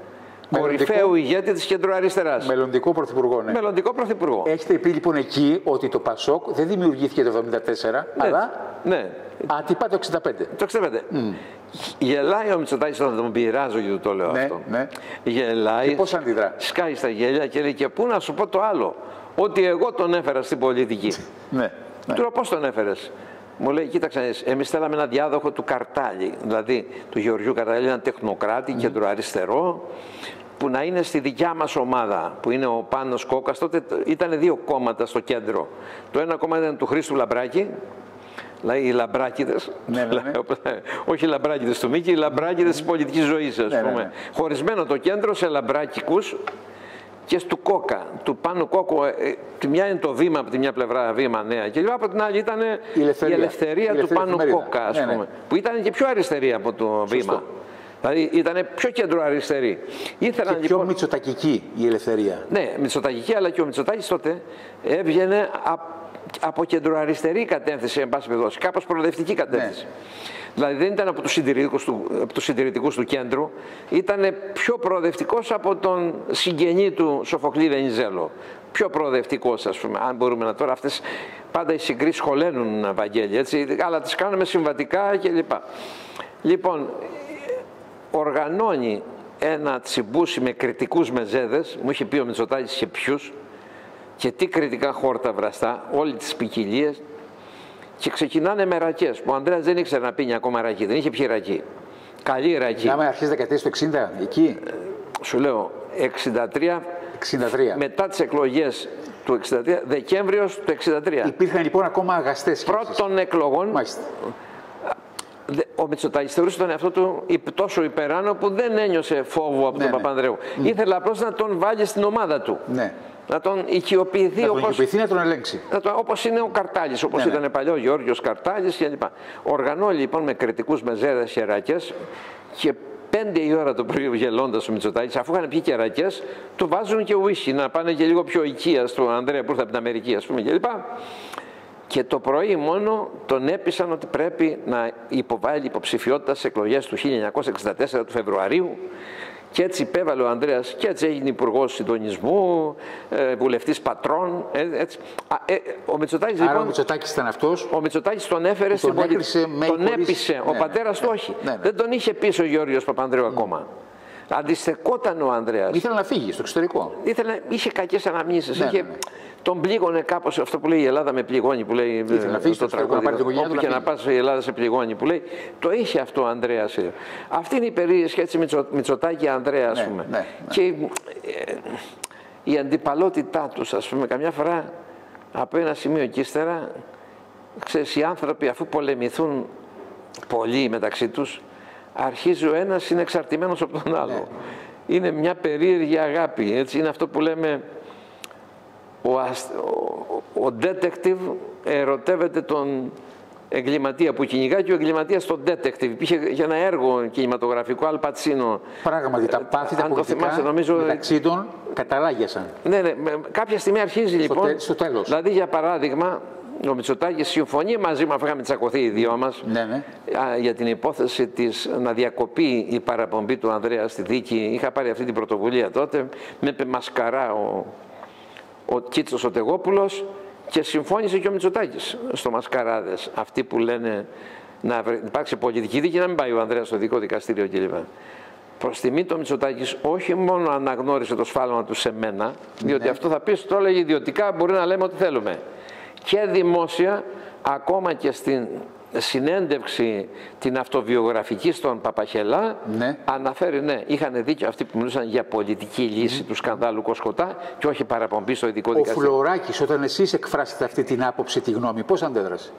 B: κορυφαίου ηγέτη της κεντροαριστεράς.
A: Μελλοντικό πρωθυπουργό, ναι.
B: Μελλοντικό πρωθυπουργό.
A: Έχετε πει λοιπόν εκεί ότι το Πασόκ δεν δημιουργήθηκε το εβδομήντα τέσσερα, ναι, αλλά
B: ναι.
A: άτυπα το εξήντα πέντε.
B: Το εξήντα πέντε. Mm. Γελάει ο Μητσοτάκης όταν τον πειράζω και το λέω,
A: ναι,
B: αυτό.
A: Ναι.
B: Γελάει.
A: Και πώς αντιδρά?
B: Σκάει στα γέλια και λέει: και πού να σου πω το άλλο, ότι εγώ τον έφερα στην πολιτική.
A: Ναι. Ναι.
B: Του λέω: πώς τον έφερες? Μου λέει: κοίταξε, εμείς θέλαμε ένα διάδοχο του Καρτάλη, δηλαδή του Γεωργιού Καρτάλη, έναν τεχνοκράτη, mm. κεντροαριστερό, που να είναι στη δικιά μας ομάδα, που είναι ο Πάνος Κόκκας. Τότε ήταν δύο κόμματα στο κέντρο. Το ένα κόμμα ήταν του Χρήστου Λαμπράκη, δηλαδή οι λαμπράκηδες,
A: ναι, ναι, ναι.
B: όχι οι λαμπράκηδες του Μίκη, οι λαμπράκηδες της πολιτικής ζωής, ας πούμε. Ναι, ναι, ναι. Χωρισμένο το κέντρο σε λαμπράκικους και του Κόκα, του Πάνου Κόκκου. Ε, τη μια είναι το Βήμα, από τη μια πλευρά Βήμα Νέα και λοιπά, από την άλλη ήταν η ελευθερία, η ελευθερία του Πάνου Κόκα, ας πούμε, ναι, ναι. που ήταν και πιο αριστερή από το Σωστό. Βήμα. Δηλαδή ήταν πιο κεντροαριστερή. Ήθελαν,
A: και πιο λοιπόν... μητσοτακική η ελευθερία.
B: Ναι, μητσοτακική, αλλά και ο Μητσοτάκης τότε έβγαινε από, από κεντροαριστερή κατεύθυνση, εν πάση περιπτώσει, κάπως προοδευτική κατεύθυνση. Ναι. Δηλαδή δεν ήταν από τους συντηρητικούς του, από τους συντηρητικούς του κέντρου, ήταν πιο προοδευτικός από τον συγγενή του Σοφοκλή Βενιζέλο. Πιο προοδευτικός, ας πούμε, αν μπορούμε να τώρα αυτές πάντα οι συγκρίσεις χωλένουν, Βαγγέλη, έτσι, αλλά τις κάνουμε συμβατικά κλπ. Λοιπόν, οργανώνει ένα τσιμπούσι με κριτικούς μεζέδες, μου είχε πει ο Μητσοτάκης και ποιους, και τι κριτικά χόρτα βραστά, όλες τις ποικιλίες, και ξεκινάνε με ρακές, που ο Ανδρέας δεν ήξερε να πίνει ακόμα ρακί, δεν είχε πιει ρακί. Καλή ρακί.
A: Μιλάμε αρχές δεκαετίας του εξήντα, εκεί.
B: Ε, σου λέω, εξήντα τρία,
A: εξήντα τρία.
B: Μετά τις εκλογές του εξήντα τρία, Δεκέμβριος του εξήντα τρία.
A: Υπήρχαν λοιπόν ακόμα αγαστές σχέσεις.
B: Πρώτων εκλογών.
A: Μάλιστα.
B: Ο Μητσοτάκης θεωρούσε τον εαυτό του τόσο υπεράνω που δεν ένιωσε φόβο από ναι, τον ναι. Παπανδρέου. Mm. Ήθελε απλώς να τον βάλει στην ομάδα του. Ναι. Να τον οικειοποιηθεί,
A: να τον,
B: όπως,
A: οικειοποιηθεί, να τον ελέγξει.
B: Να τον, όπως είναι ο Καρτάλης, όπως ναι, ήταν ναι. παλιό ο Γιώργος Καρτάλης κλπ. Οργανώνει λοιπόν με κριτικούς μεζέδες και ρακές και πέντε η ώρα το πρωί γελώντας ο Μητσοτάκης, αφού είχαν πιει και ρακές, του βάζουν και ουίσκι να πάνε και λίγο πιο οικία στον Ανδρέα που ήρθε από την Αμερική, ας πούμε κλπ. Και το πρωί μόνο τον έπεισαν ότι πρέπει να υποβάλει υποψηφιότητα στις εκλογές του χίλια εννιακόσια εξήντα τέσσερα του Φεβρουαρίου. Και έτσι υπέβαλε ο Ανδρέας και έτσι έγινε υπουργός συντονισμού, ε, βουλευτής πατρών. Ε, έτσι. Α, ε, ο Μητσοτάκης,
A: Άρα
B: λοιπόν,
A: ο Μητσοτάκης ήταν αυτός.
B: Ο Μητσοτάκης τον έφερε στην πολιτική. Τον έπεισε. Ναι, ο πατέρας
A: ναι,
B: του όχι.
A: Ναι, ναι.
B: Δεν τον είχε πείσει ο Γεώργιος Παπανδρέου mm. ακόμα. Αντιστεκόταν ο Ανδρέας.
A: Ήθελε να φύγει στο εξωτερικό.
B: Ήθελε, είχε κακές αναμνήσεις.
A: Ναι,
B: είχε,
A: ναι, ναι.
B: Τον πλήγωνε κάπως αυτό που λέει η Ελλάδα με πληγώνει, που λέει.
A: Ήθελε να φύγει στο εξωτερικό, να πάρει την οικογένεια του.
B: Όπου και να πας η Ελλάδα σε πληγώνει, που λέει. Το είχε αυτό ο Ανδρέας. Αυτή είναι η περίεργη σχέση Μητσοτάκη-Ανδρέα, ας πούμε.
A: Ναι, ναι, ναι.
B: Και ε, η αντιπαλότητά τους, ας πούμε, καμιά φορά από ένα σημείο και ύστερα, ξέρεις, οι άνθρωποι αφού πολεμηθούν πολύ μεταξύ τους, αρχίζει ο ένας είναι εξαρτημένος από τον άλλο. Ναι. Είναι μια περίεργη αγάπη, έτσι, είναι αυτό που λέμε ο, ο, ο detective ερωτεύεται τον εγκληματία που κυνηγά και ο εγκληματίας τον detective. Υπήρχε για ένα έργο κινηματογραφικό, Αλ Πατσίνο.
A: Πράγματι, τα πάθη, τα πολιτικά νομίζω, μεταξύ των καταλάγιασαν.
B: Ναι, ναι, κάποια στιγμή αρχίζει
A: στο
B: λοιπόν,
A: τε, στο τέλος.
B: Δηλαδή για παράδειγμα, ο Μητσοτάκης συμφωνεί μαζί μου, αφού είχαμε τσακωθεί οι δυο μας,
A: ναι, ναι.
B: για την υπόθεση της να διακοπεί η παραπομπή του Ανδρέα στη δίκη. Είχα πάρει αυτή την πρωτοβουλία τότε, με μασκαρά ο, ο Κίτσος ο Τεγόπουλος και συμφώνησε και ο Μητσοτάκης στο μασκαράδες. Αυτοί που λένε να υπάρξει πολιτική δίκη, να μην πάει ο Ανδρέας στο δικό δικαστήριο κλπ. Προς τιμή το Μητσοτάκης όχι μόνο αναγνώρισε το σφάλμα του σε μένα, διότι ναι. αυτό θα πει, το έλεγε ιδιωτικά, μπορεί να λέμε ό,τι θέλουμε. Και δημόσια, ακόμα και στην συνέντευξη την αυτοβιογραφική στον Παπαχελά, ναι. αναφέρει, ναι, είχαν δίκιο αυτοί που μιλούσαν για πολιτική λύση mm. του σκανδάλου Κοσκοτά και όχι παραπομπή στο ειδικό δικαστήριο. Ο
A: Φλωράκης, όταν εσείς εκφράσετε αυτή την άποψη, τη γνώμη, πώς αντέδρασε?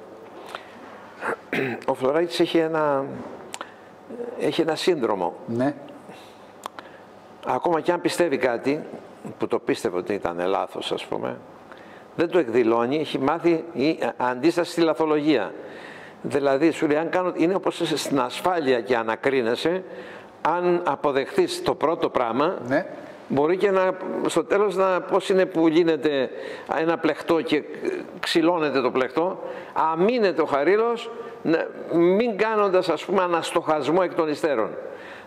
B: Ο Φλωράκης έχει ένα, έχει ένα σύνδρομο.
A: Ναι.
B: Ακόμα και αν πιστεύει κάτι, που το πίστευε ότι ήταν λάθος, ας πούμε, δεν το εκδηλώνει, έχει μάθει η αντίσταση στη λαθολογία. Δηλαδή, σου λέει, αν κάνω, είναι όπως είσαι στην ασφάλεια και ανακρίνεσαι, αν αποδεχθείς το πρώτο πράγμα, ναι. μπορεί και να, στο τέλος να, πώς είναι που λύνεται ένα πλεχτό και ξυλώνεται το πλεχτό, αμήνεται ο χαρίλος, μην κάνοντας, ας πούμε, αναστοχασμό εκ των υστέρων.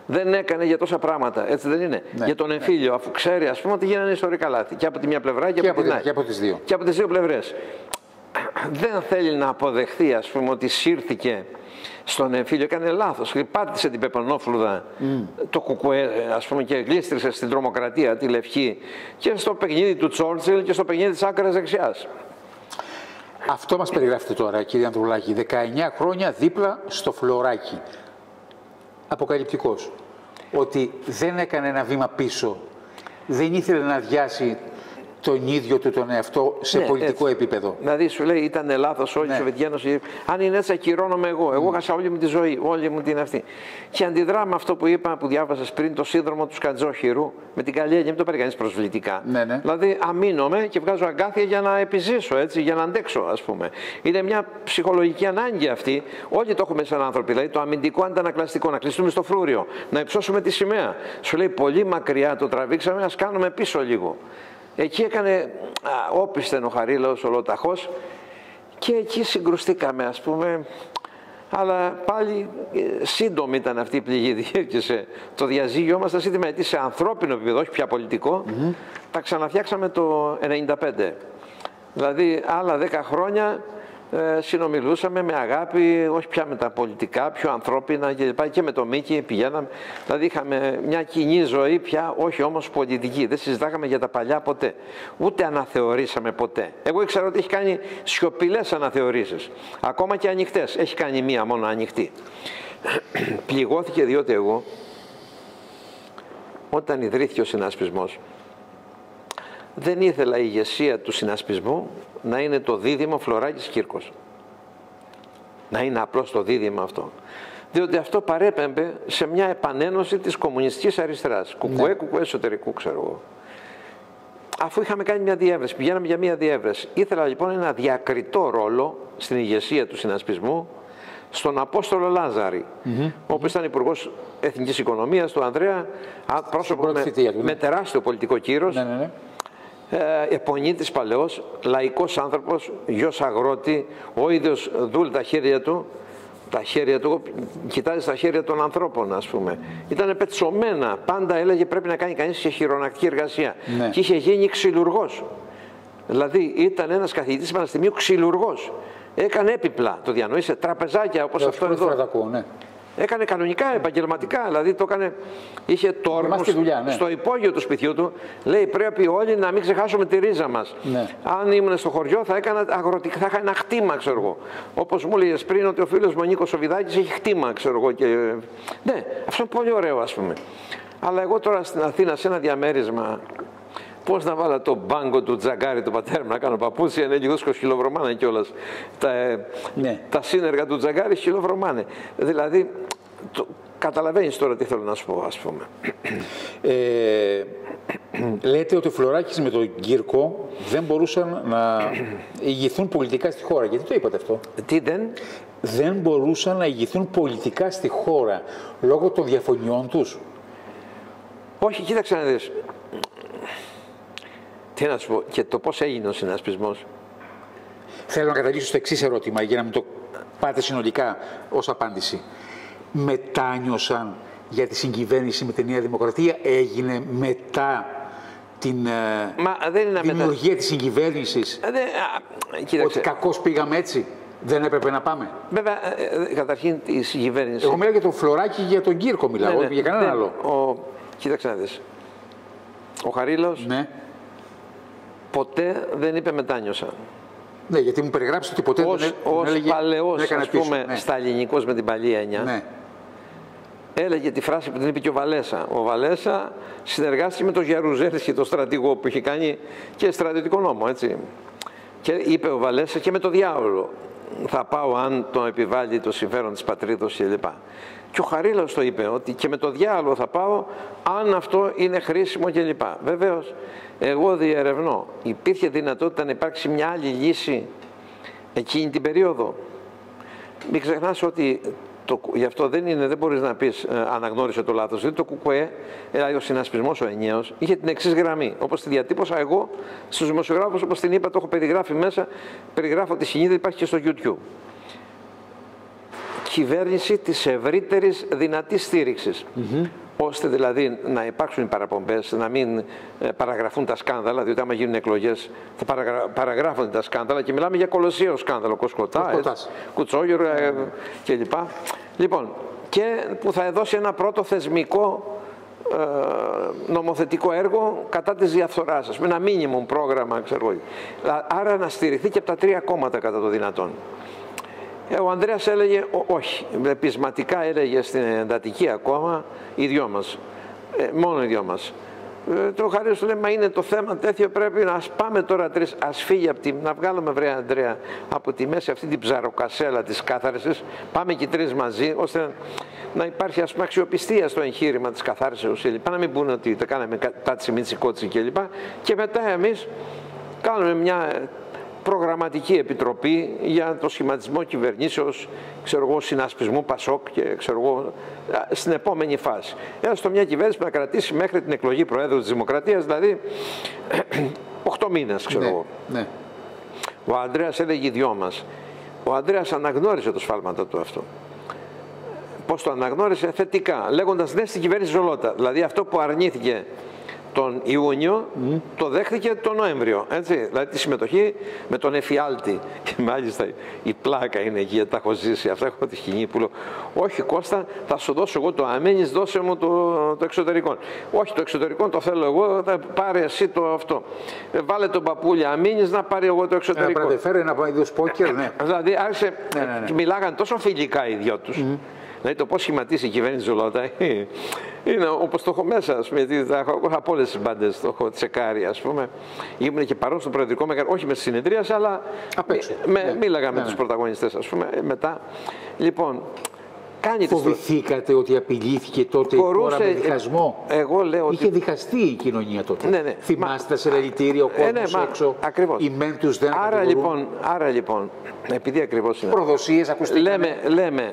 B: δεν έκανε για τόσα πράγματα. Έτσι δεν είναι.
A: Ναι,
B: για τον εμφύλιο, αφού ξέρει, ας πούμε, ότι γίνανε ιστορικά λάθη. Και από τη μια πλευρά και,
A: και
B: από την άλλη.
A: Και από τις δύο.
B: Και από τις δύο πλευρές. Δεν θέλει να αποδεχθεί, ας πούμε, ότι σύρθηκε στον εμφύλιο, έκανε λάθος. Πάτησε την πεπονόφλουδα mm. το κουκουέ, ας πούμε, και γλίστρισε στην τρομοκρατία τη λευκή και στο παιχνίδι του Τσόρτσιλ και στο παιχνίδι της άκρας δεξιάς.
A: Αυτό μας περιγράφετε τώρα, κύριε Ανδρουλάκη. δεκαεννιά χρόνια δίπλα στο φλωράκι. Αποκαλυπτικός. Ότι δεν έκανε ένα βήμα πίσω. Δεν ήθελε να αδειάσει τον ίδιο του τον εαυτό σε ναι, πολιτικό έτσι. επίπεδο.
B: Δηλαδή σου λέει ήταν λάθος όλη ναι. η Σοβιετική Ένωση. Αν είναι έτσι, ακυρώνομαι εγώ. Εγώ χάσα όλη μου τη ζωή, όλη μου την αυτή. Και αντιδρά με αυτό που είπα, που διάβασες πριν, το σύνδρομο του Σκατζόχυρου, με την καλή έννοια, μην το παίρνει κανείς προσβλητικά. Ναι, ναι. Δηλαδή αμήνομαι και βγάζω αγκάθια για να επιζήσω, έτσι, για να αντέξω, ας πούμε. Είναι μια ψυχολογική ανάγκη αυτή. Όλοι το έχουμε σαν άνθρωποι. Δηλαδή το αμυντικό αντανακλαστικό, να κλειστούμε στο φρούριο, να υψώσουμε τη σημαία. Σου λέει πολύ μακριά το τραβήξαμε, ας κάνουμε πίσω λίγο. Εκεί έκανε όπισθεν ο Χαρίλαος ολοταχώς και εκεί συγκρουστήκαμε, ας πούμε, αλλά πάλι σύντομη ήταν αυτή η πληγή, διήρκησε το διαζύγιο μας, τα σύντομα, γιατί σε ανθρώπινο επίπεδο, όχι πια πολιτικό, mm-hmm. τα ξαναφτιάξαμε το ενενήντα πέντε. Δηλαδή άλλα δέκα χρόνια ε, συνομιλούσαμε με αγάπη, όχι πια με τα πολιτικά, πιο ανθρώπινα κλπ. Και με το Μίκη πηγαίναμε. Δηλαδή είχαμε μια κοινή ζωή πια, όχι όμως πολιτική. Δεν συζητάγαμε για τα παλιά ποτέ. Ούτε αναθεωρήσαμε ποτέ. Εγώ ήξερα ότι έχει κάνει σιωπηλές αναθεωρήσεις. Ακόμα και ανοιχτές. Έχει κάνει μία μόνο ανοιχτή. Πληγώθηκε διότι εγώ, όταν ιδρύθηκε ο συνασπισμός, δεν ήθελα η ηγεσία του συνασπισμού να είναι το δίδυμο Φλωράκης-Κύρκος. Να είναι απλώς το δίδυμο αυτό. Διότι αυτό παρέπεμπε σε μια επανένωση της κομμουνιστικής αριστεράς. Κουκουέ, ναι. κουκουέ εσωτερικού, ξέρω εγώ. Αφού είχαμε κάνει μια διεύρυνση, πηγαίναμε για μια διεύρυνση. Ήθελα λοιπόν ένα διακριτό ρόλο στην ηγεσία του συνασπισμού στον Απόστολο Λάζαρη, mm-hmm. ο οποίος ήταν υπουργός Εθνικής Οικονομίας, του Ανδρέα, πρόσωπο με, με τεράστιο πολιτικό κύρος. Ναι, ναι, ναι. Ε, επονίτης παλαιός, λαϊκός άνθρωπος, γιος αγρότη, ο ίδιος δούλει τα χέρια του, τα χέρια του, κοιτάζει τα χέρια των ανθρώπων, ας πούμε. Ήταν πετσωμένα, πάντα έλεγε πρέπει να κάνει κανείς και χειρονακτική εργασία. Ναι. Και είχε γίνει ξυλουργός. Δηλαδή ήταν ένας καθηγητής πανεπιστημίου ξυλουργός. Έκανε έπιπλα, το διανοείσαι, τραπεζάκια όπως ε, αυτό εδώ. Ακούω, ναι. Έκανε κανονικά, επαγγελματικά, δηλαδή το έκανε, είχε τόρμους ναι. στο υπόγειο του σπιτιού του. Λέει πρέπει όλοι να μην ξεχάσουμε τη ρίζα μας. Ναι. Αν ήμουν στο χωριό θα έκανα αγροτικά, θα είχα ένα χτήμα, ξέρω εγώ. Όπως μου έλεγες πριν ότι ο φίλος μου ο Νίκος Σοβιδάκης έχει χτήμα, ξέρω εγώ. Και... Ναι, αυτό είναι πολύ ωραίο, ας πούμε. Αλλά εγώ τώρα στην Αθήνα σε ένα διαμέρισμα, πώς να βάλω το μπάγκο του Τζαγκάρη του πατέρα μου να κάνω παπούτσια, είναι λίγο σκοσχυλοβρωμάνε κιόλας. Τα, ναι. τα σύνεργα του Τζαγκάρη σκυλοβρωμάνε. Δηλαδή, το, καταλαβαίνεις τώρα τι θέλω να σου πω, ας πούμε.
A: Ε, λέτε ότι ο Φλωράκης με τον Κύρκο δεν μπορούσαν να ηγηθούν πολιτικά στη χώρα. Γιατί το είπατε αυτό?
B: Τι δεν?
A: Δεν μπορούσαν να ηγηθούν πολιτικά στη χώρα λόγω των διαφωνιών τους.
B: Όχι, κοίταξε να δεις. Τι να σου πω, και το πώς έγινε ο συνασπισμός.
A: Θέλω να καταλήξω στο εξής ερώτημα, για να μην το πάτε συνολικά ως απάντηση. Μετάνιωσαν για τη συγκυβέρνηση με τη Νέα Δημοκρατία, έγινε μετά την Μα, δεν είναι δημιουργία μετα... της συγκυβέρνησης, ε, δεν... ότι κακώς πήγαμε έτσι, δεν έπρεπε να πάμε?
B: Βέβαια, ε, καταρχήν η συγκυβέρνηση...
A: Εγώ μιλάω για τον Φλωράκη, για τον Κύρκο μιλάω, ναι, ναι, για κανέναν άλλο.
B: Ο... Κοίταξε να δεις. Ο Χαρίλαος... Ναι. Ποτέ δεν είπε μετάνιωσα.
A: Ναι, γιατί μου περιγράψετε ότι ποτέ
B: ως,
A: δεν,
B: ως
A: δεν έλεγε...
B: παλαιός,
A: δεν
B: ας πούμε, ναι. σταλινικός με την παλή έννοια, ναι. έλεγε τη φράση που την είπε και ο Βαλέσα. Ο Βαλέσα συνεργάστηκε με τον Γιαρουζέλσκι, τον στρατηγό που είχε κάνει και στρατιωτικό νόμο, έτσι. Και είπε ο Βαλέσα και με το διάολο θα πάω αν το επιβάλλει το συμφέρον της πατρίδος κλπ. Και ο Χαρίλαος το είπε ότι και με το διάολο θα πάω αν αυτό είναι χρήσιμο κλπ. Βεβαίως, εγώ διερευνώ. Υπήρχε δυνατότητα να υπάρξει μια άλλη λύση εκείνη την περίοδο. Μην ξεχνάς ότι το, γι' αυτό δεν, είναι, δεν μπορείς να πεις ε, αναγνώρισε το λάθος. Δηλαδή το ΚΚΕ, δηλαδή ο συνασπισμός ο ενιαίος, είχε την εξής γραμμή. Όπως τη διατύπωσα εγώ στους δημοσιογράφους, όπως την είπα, το έχω περιγράφει μέσα. Περιγράφω τη συνήθεια, υπάρχει και στο YouTube. Κυβέρνηση της ευρύτερης δυνατής στήριξης. Mm-hmm. ώστε δηλαδή να υπάρξουν οι παραπομπές, να μην ε, παραγραφούν τα σκάνδαλα, διότι άμα γίνουν εκλογές θα παραγρα... παραγράφονται τα σκάνδαλα και μιλάμε για κολοσσιαίο σκάνδαλο, Κοσκοτά, Κουτσόγερο ε, κλπ. Λοιπόν, και που θα δώσει ένα πρώτο θεσμικό ε, νομοθετικό έργο κατά της διαφθοράς, ας πούμε, ένα μίνιμουμ πρόγραμμα, ξέρω. Άρα να στηριχθεί και από τα τρία κόμματα κατά το δυνατόν. Ο Ανδρέας έλεγε ό, όχι, πεισματικά έλεγε στην εντατική ακόμα οι δυο μας, ε, μόνο οι δυο μας. Ε, το Χαρίλος του λέει, μα είναι το θέμα τέτοιο, πρέπει να ας πάμε τώρα τρεις, ας φύγει από τη, να βγάλουμε βρε Ανδρέα από τη μέση αυτή την ψαροκασέλα της κάθαρσης, πάμε και τρεις μαζί, ώστε να υπάρχει ας πούμε αξιοπιστία στο εγχείρημα της καθάρισης κλπ. Να μην πούνε ότι τα κάναμε τάτσι μίτσι κότσι κλπ. Και μετά εμείς κάνουμε μια προγραμματική επιτροπή για το σχηματισμό κυβερνήσεως, ξέρω εγώ, συνασπισμού Πασόκ και ξέρω εγώ, στην επόμενη φάση. Έστω μια κυβέρνηση που να κρατήσει μέχρι την εκλογή Προέδρου της Δημοκρατίας, δηλαδή οκτώ μήνες, ξέρω
A: ναι,
B: εγώ.
A: Ναι.
B: Ο Ανδρέας έλεγε οι δυο μας. Ο Ανδρέας αναγνώρισε το σφάλματα του αυτό. Πώς το αναγνώρισε? Θετικά, λέγοντας ναι στην κυβέρνηση Ζολότα. Δηλαδή αυτό που αρνήθηκε τον Ιούνιο, mm. το δέχτηκε τον Νοέμβριο, έτσι, δηλαδή τη συμμετοχή με τον εφιάλτη. Και μάλιστα η πλάκα είναι εκεί, τα έχω ζήσει, αυτά έχω τη σκηνή που λέω, όχι Κώστα, θα σου δώσω εγώ το αμένεις, δώσε μου το, το εξωτερικό. Όχι, το εξωτερικό το θέλω εγώ, θα πάρε εσύ το αυτό. Ε, βάλε τον παππούλια αμένεις να πάρει εγώ το εξωτερικό.
A: Ένα φέρε ένα είδος πόκερ, ναι.
B: Δηλαδή άρχισε,
A: ναι, ναι, ναι.
B: μιλάγαν τόσο φιλικά οι δυο τους. Mm. Δηλαδή το πώς σχηματίσει η κυβέρνηση Ζολότα είναι όπως το έχω μέσα, ας πούμε, γιατί θα έχω από όλες τις μπάντες, το έχω τσεκάρει, ας πούμε. Ήμουν και παρόν στο προεδρικό, όχι με στη συνεδρίαση, αλλά με, ναι, μίλαγα ναι, με ναι. τους πρωταγωνιστές, ας πούμε, μετά. Λοιπόν, κάνει
A: φοβηθήκατε ότι απειλήθηκε τότε μπορούσε, η χώρα με διχασμό?
B: Εγώ λέω
A: είχε
B: ότι...
A: διχαστεί η κοινωνία τότε.
B: Ναι, ναι.
A: Θυμάστε τα συλλαλητήρια, ο κόσμος ε, ναι, έξω,
B: ακριβώς.
A: οι μεν τους δεν
B: άρα λοιπόν, άρα λοιπόν, επειδή ακριβώς είναι...
A: προδοσίες, ακουστήκαμε.
B: Λέμε, λέμε,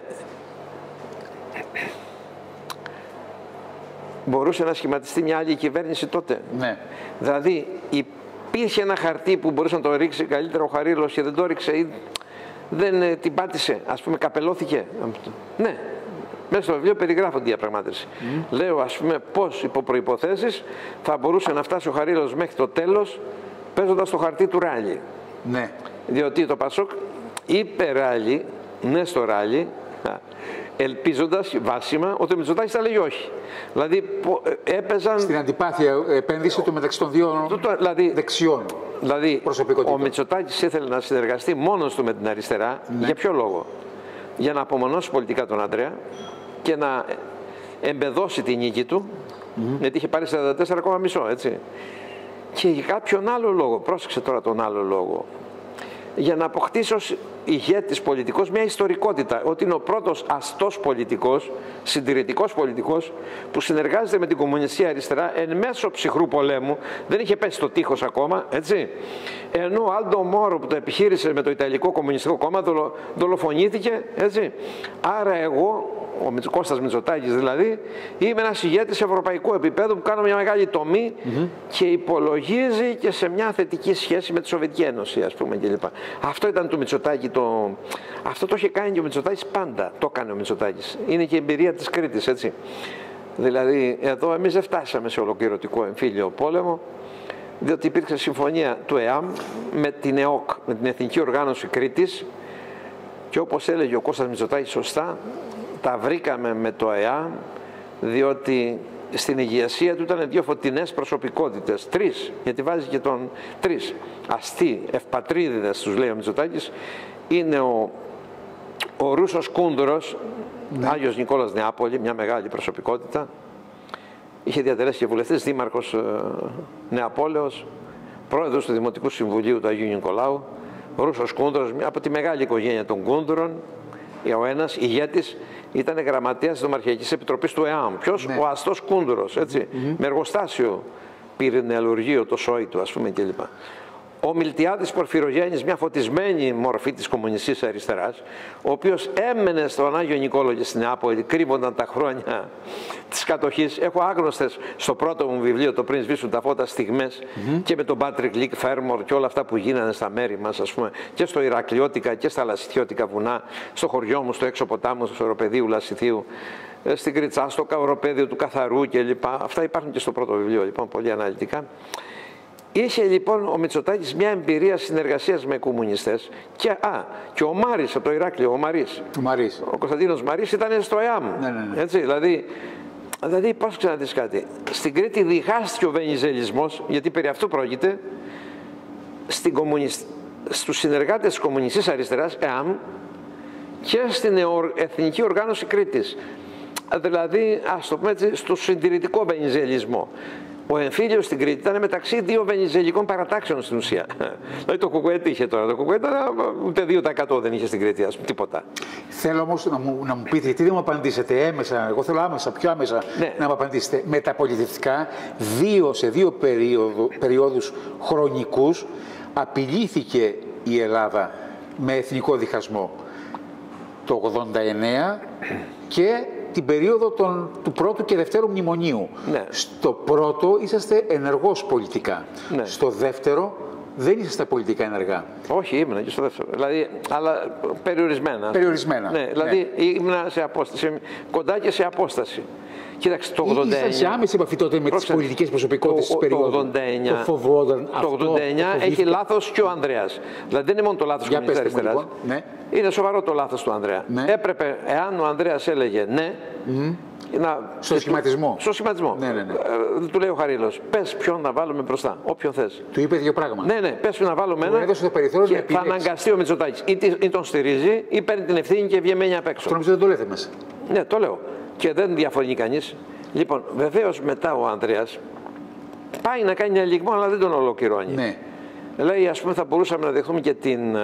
B: μπορούσε να σχηματιστεί μια άλλη κυβέρνηση τότε.
A: Ναι.
B: Δηλαδή υπήρχε ένα χαρτί που μπορούσε να το ρίξει καλύτερα ο Χαρίλος και δεν το ρίξε ή δεν ε, την πάτησε, ας πούμε καπελώθηκε. Ναι, μέσα στο βιβλίο περιγράφονται διαπραγμάτευση. Mm. Λέω ας πούμε πώς υπό προϋποθέσεις θα μπορούσε να φτάσει ο Χαρίλος μέχρι το τέλος παίζοντας το χαρτί του ράλι.
A: Ναι.
B: Διότι το Πασόκ είπε ράλι, ναι στο ράλι, ελπίζοντας βάσιμα ότι ο Μητσοτάκης θα λέει όχι. Δηλαδή έπαιζαν...
A: Στην αντιπάθεια επένδυση του μεταξύ των δύο το, το, δηλαδή, δεξιών.
B: Δηλαδή ο Μητσοτάκης ήθελε να συνεργαστεί μόνος του με την αριστερά. Ναι. Για ποιο λόγο? Για να απομονώσει πολιτικά τον Ανδρέα και να εμπεδώσει την νίκη του, mm-hmm. γιατί είχε πάρει σαράντα τέσσερα κόμμα πέντε τοις εκατό, έτσι. Και για κάποιον άλλο λόγο, πρόσεξε τώρα τον άλλο λόγο, για να αποκτήσει ως ηγέτης πολιτικός μια ιστορικότητα, ότι είναι ο πρώτος αστός πολιτικός, συντηρητικός πολιτικός, που συνεργάζεται με την κομμουνιστική αριστερά εν μέσω ψυχρού πολέμου, δεν είχε πέσει στο τείχος ακόμα, έτσι. Ενώ ο Άλντο Μόρο που το επιχείρησε με το Ιταλικό Κομμουνιστικό Κόμμα δολο, δολοφονήθηκε, έτσι. Άρα εγώ, ο Κώστας Μητσοτάκης δηλαδή, είμαι ένας ηγέτης ευρωπαϊκού επίπεδου που κάνω μια μεγάλη τομή mm-hmm. και υπολογίζει και σε μια θετική σχέση με τη Σοβιετική Ένωση, ας πούμε, κλπ. Αυτό ήταν του Μητσοτάκη. Το... Αυτό το είχε κάνει και ο Μητσοτάκης πάντα. Το έκανε ο Μητσοτάκης. Είναι και η εμπειρία της Κρήτης, έτσι. Δηλαδή, εδώ εμείς δεν φτάσαμε σε ολοκληρωτικό εμφύλιο πόλεμο, διότι υπήρξε συμφωνία του ΕΑΜ με την ΕΟΚ, με την Εθνική Οργάνωση Κρήτης, και όπως έλεγε ο Κώστας Μητσοτάκης σωστά, τα βρήκαμε με το ΕΑΜ, διότι στην ηγεσία του ήταν δύο φωτεινές προσωπικότητες, τρεις, γιατί βάζει και τον τρεις. Αστεί, ευπατρίδιδες τους λέει ο Μητσοτάκης, είναι ο, ο Ρούσος Κούντουρος, ναι. Άγιος Νικόλας Νεάπολη, μια μεγάλη προσωπικότητα, είχε διατελέσει και βουλευτής, δήμαρχος ε, Νεαπόλεως, πρόεδρος του Δημοτικού Συμβουλίου του Αγίου Νικολάου, ο Ρούσος Κούντουρος, από τη μεγάλη οικογένεια των Κούντουρων, ο ένας ηγέτης, ήταν γραμματέας της Νομαρχιακής Επιτροπής του ΕΑΜ. Ποιος? Ναι. Ο αστός Κούντουρος, έτσι, mm-hmm. με εργοστάσιο πυρηνεαλουργείο, το σόι του, ας πούμε, κλπ. Ο Μιλτιάδης Πορφυρογέννης, μια φωτισμένη μορφή της κομμουνιστικής αριστεράς, ο οποίος έμενε στον Άγιο Νικόλο και στην Νεάπολη, κρύβονταν τα χρόνια της κατοχής. Έχω άγνωστες στο πρώτο μου βιβλίο, το Πριν σβήσουν τα φώτα, στιγμές mm-hmm. και με τον Πάτρικ Λικ Φέρμορ και όλα αυτά που γίνανε στα μέρη μας, ας πούμε, και στο Ηρακλειώτικα και στα Λασιθιώτικα βουνά, στο χωριό μου, στο έξω ποτάμου, στο Οροπεδίου Λασιθίου. στην Κριτσά, στο οροπέδιο του Καθαρού κλπ. Αυτά υπάρχουν και στο πρώτο βιβλίο, λοιπόν, πολύ αναλυτικά. Είχε λοιπόν ο Μητσοτάκης μια εμπειρία συνεργασίας με κομμουνιστές και, α, και ο Μάρης από το Ηράκλειο, ο Μαρής,
A: ο, Μαρής.
B: ο Κωνσταντίνος Μαρής ήταν στο ΕΑΜ.
A: Ναι, ναι, ναι.
B: Έτσι, δηλαδή, δηλαδή πώς ξαναδείς κάτι. Στην Κρήτη διχάστηκε ο βενιζελισμός, γιατί περί αυτού πρόκειται, στην κομμουνισ... στους συνεργάτες της Κομμουνιστικής Αριστεράς, ΕΑΜ, και στην Εθνική Οργάνωση Κρήτης. Δηλαδή, ας το πούμε έτσι, στο συντηρητικό βενιζελισμό. Ο εμφύλιος στην Κρήτη ήταν μεταξύ δύο βενιζελικών παρατάξεων στην ουσία. Δηλαδή το Κουκουέ τι είχε τώρα, το Κουκουέ ήταν ούτε δύο τοις εκατό δεν είχε στην Κρήτη, ας πούμε, τίποτα.
A: Θέλω όμως να μου, να μου πείτε, γιατί δεν μου απαντήσετε έμεσα, εγώ θέλω άμεσα, πιο άμεσα
B: ναι.
A: να μου απαντήσετε. Μεταπολιτευτικά, δύο, σε δύο περίοδου, περιόδους χρονικούς, απειλήθηκε η Ελλάδα με εθνικό διχασμό. Το ογδόντα εννέα και την περίοδο των, του πρώτου και δευτέρου μνημονίου.
B: Ναι.
A: Στο πρώτο είσαστε ενεργός πολιτικά. Ναι. Στο δεύτερο δεν είσαστε πολιτικά ενεργά.
B: Όχι, ήμουν και στο δεύτερο. Δηλαδή, αλλά περιορισμένα.
A: Περιορισμένα.
B: Ναι, δηλαδή ναι. ήμουν σε απόσταση, κοντά και σε απόσταση. Κοίταξε, το ογδόντα εννέα.
A: Ήσασταν σε άμεση επαφή τότε με τις πολιτικές προσωπικότητες της περίοδου.
B: Το ογδόντα εννέα,
A: το φοβόταν,
B: το ογδόντα εννέα αυτό, έχει λάθος και ο Ανδρέας. Δηλαδή δεν είναι μόνο το λάθος του αριστεράς. Λοιπόν, ναι. Είναι σοβαρό το λάθος του Ανδρέα. Ναι. Έπρεπε, εάν ο Ανδρέας έλεγε ναι,
A: mm. να... στο σχηματισμό.
B: Στο σχηματισμό.
A: Ναι, ναι, ναι.
B: Ε, του λέει ο Χαρίλος, πες ποιον να βάλουμε μπροστά, όποιον θες.
A: Του είπε δύο πράγματα.
B: Ναι, ναι, πες ποιον να βάλουμε ένα.
A: Έδωσε το περιθώριο
B: και
A: να επιλέξει.
B: Θα αναγκαστεί ο Μητσοτάκης. Ή, ή τον στηρίζει, ή παίρνει την ευθύνη και βγαίνει απ' έξω.
A: Αυτό νομίζω δεν το λέτε μέσα.
B: Ναι, το λέω. Και δεν διαφωνεί κανείς. Λοιπόν, βεβαίως μετά ο Ανδρέας πάει να κάνει ένα λιγμό, αλλά δεν τον ολοκληρώνει.
A: Ναι.
B: Λέει, ας πούμε, θα μπορούσαμε να δεχθούμε και την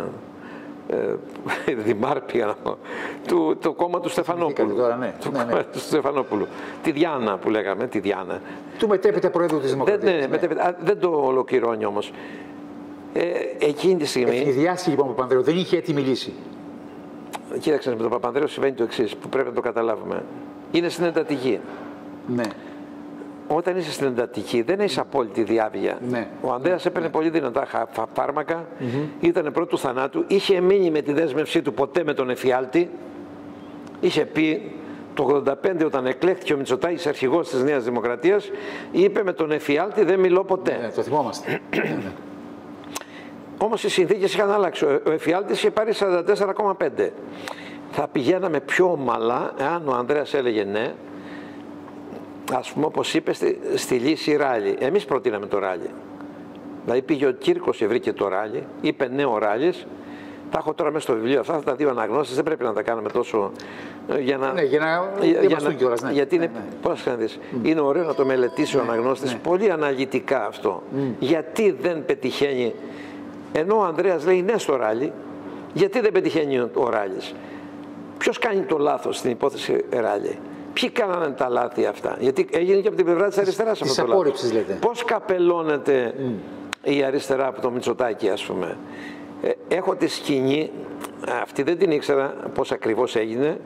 B: ε, ε, δημάρπια να πω, του, το κόμμα του Στεφανόπουλου.
A: Τώρα, ναι.
B: Το
A: ναι, ναι.
B: κόμμα του Στεφανόπουλου. Τη Διάνα που λέγαμε, τη Διάνα.
A: Του μετέπειτα Προέδρου της Δημοκρατίας.
B: Δεν, ναι, ναι, μετέπειτα, α, δεν το ολοκληρώνει όμως. Ε, εκείνη τη στιγμή...
A: Ευνηδιάστηκε λοιπόν ο Παπανδρέου, δεν είχε έτοιμη λύση.
B: Κοίταξε, με τον Παπανδρέου συμβαίνει το εξής, που πρέπει να το καταλάβουμε. Είναι στην εντατική.
A: Ναι.
B: Όταν είσαι στην εντατική δεν έχεις απόλυτη διάβια.
A: Ναι.
B: Ο Ανδρέας
A: ναι.
B: έπαιρνε ναι. πολύ δυνατά φάρμακα,
A: mm-hmm.
B: ήταν πρώτου του θανάτου, είχε μείνει με τη δέσμευσή του ποτέ με τον εφιάλτη. Είχε πει το ογδόντα πέντε όταν εκλέχθηκε ο Μητσοτάκης αρχηγός της Νέας Δημοκρατίας, είπε με τον εφιάλτη δεν μιλώ ποτέ.
A: Ναι, το θυμόμαστε.
B: Όμως οι συνθήκες είχαν αλλάξει. Ο εφιάλτης είχε πάρει σαράντα τέσσερα κόμμα πέντε. Θα πηγαίναμε πιο ομαλά εάν ο Ανδρέας έλεγε ναι. Ας πούμε, όπως είπε, στη, στη λύση ράλι. Εμείς προτείναμε το ράλι. Δηλαδή πήγε ο Κύρκος και βρήκε το ράλι, είπε ναι ο ράλης. Τα έχω τώρα μέσα στο βιβλίο. Αυτά τα δύο αναγνώσεις δεν πρέπει να τα κάνουμε τόσο. Για να,
A: ναι, για να,
B: για, για να
A: κιόλας, ναι.
B: Γιατί είναι,
A: ναι, ναι.
B: πώς θα δεις, mm. είναι ωραίο να το μελετήσει ναι, ο αναγνώστης ναι. πολύ αναλυτικά αυτό. Mm. Γιατί δεν πετυχαίνει, ενώ ο Ανδρέας λέει ναι στο ράλι, γιατί δεν πετυχαίνει ο ράλης. Ποιος κάνει το λάθος στην υπόθεση ράλι. Ποιοι κάνανε τα λάθη αυτά, γιατί έγινε και από την πλευρά της αριστεράς αυτό το λάθος.
A: Λέτε.
B: Πώς καπελώνεται mm. η αριστερά από το Μητσοτάκη, ας πούμε. Ε, έχω τη σκηνή, αυτή δεν την ήξερα πώς ακριβώς έγινε,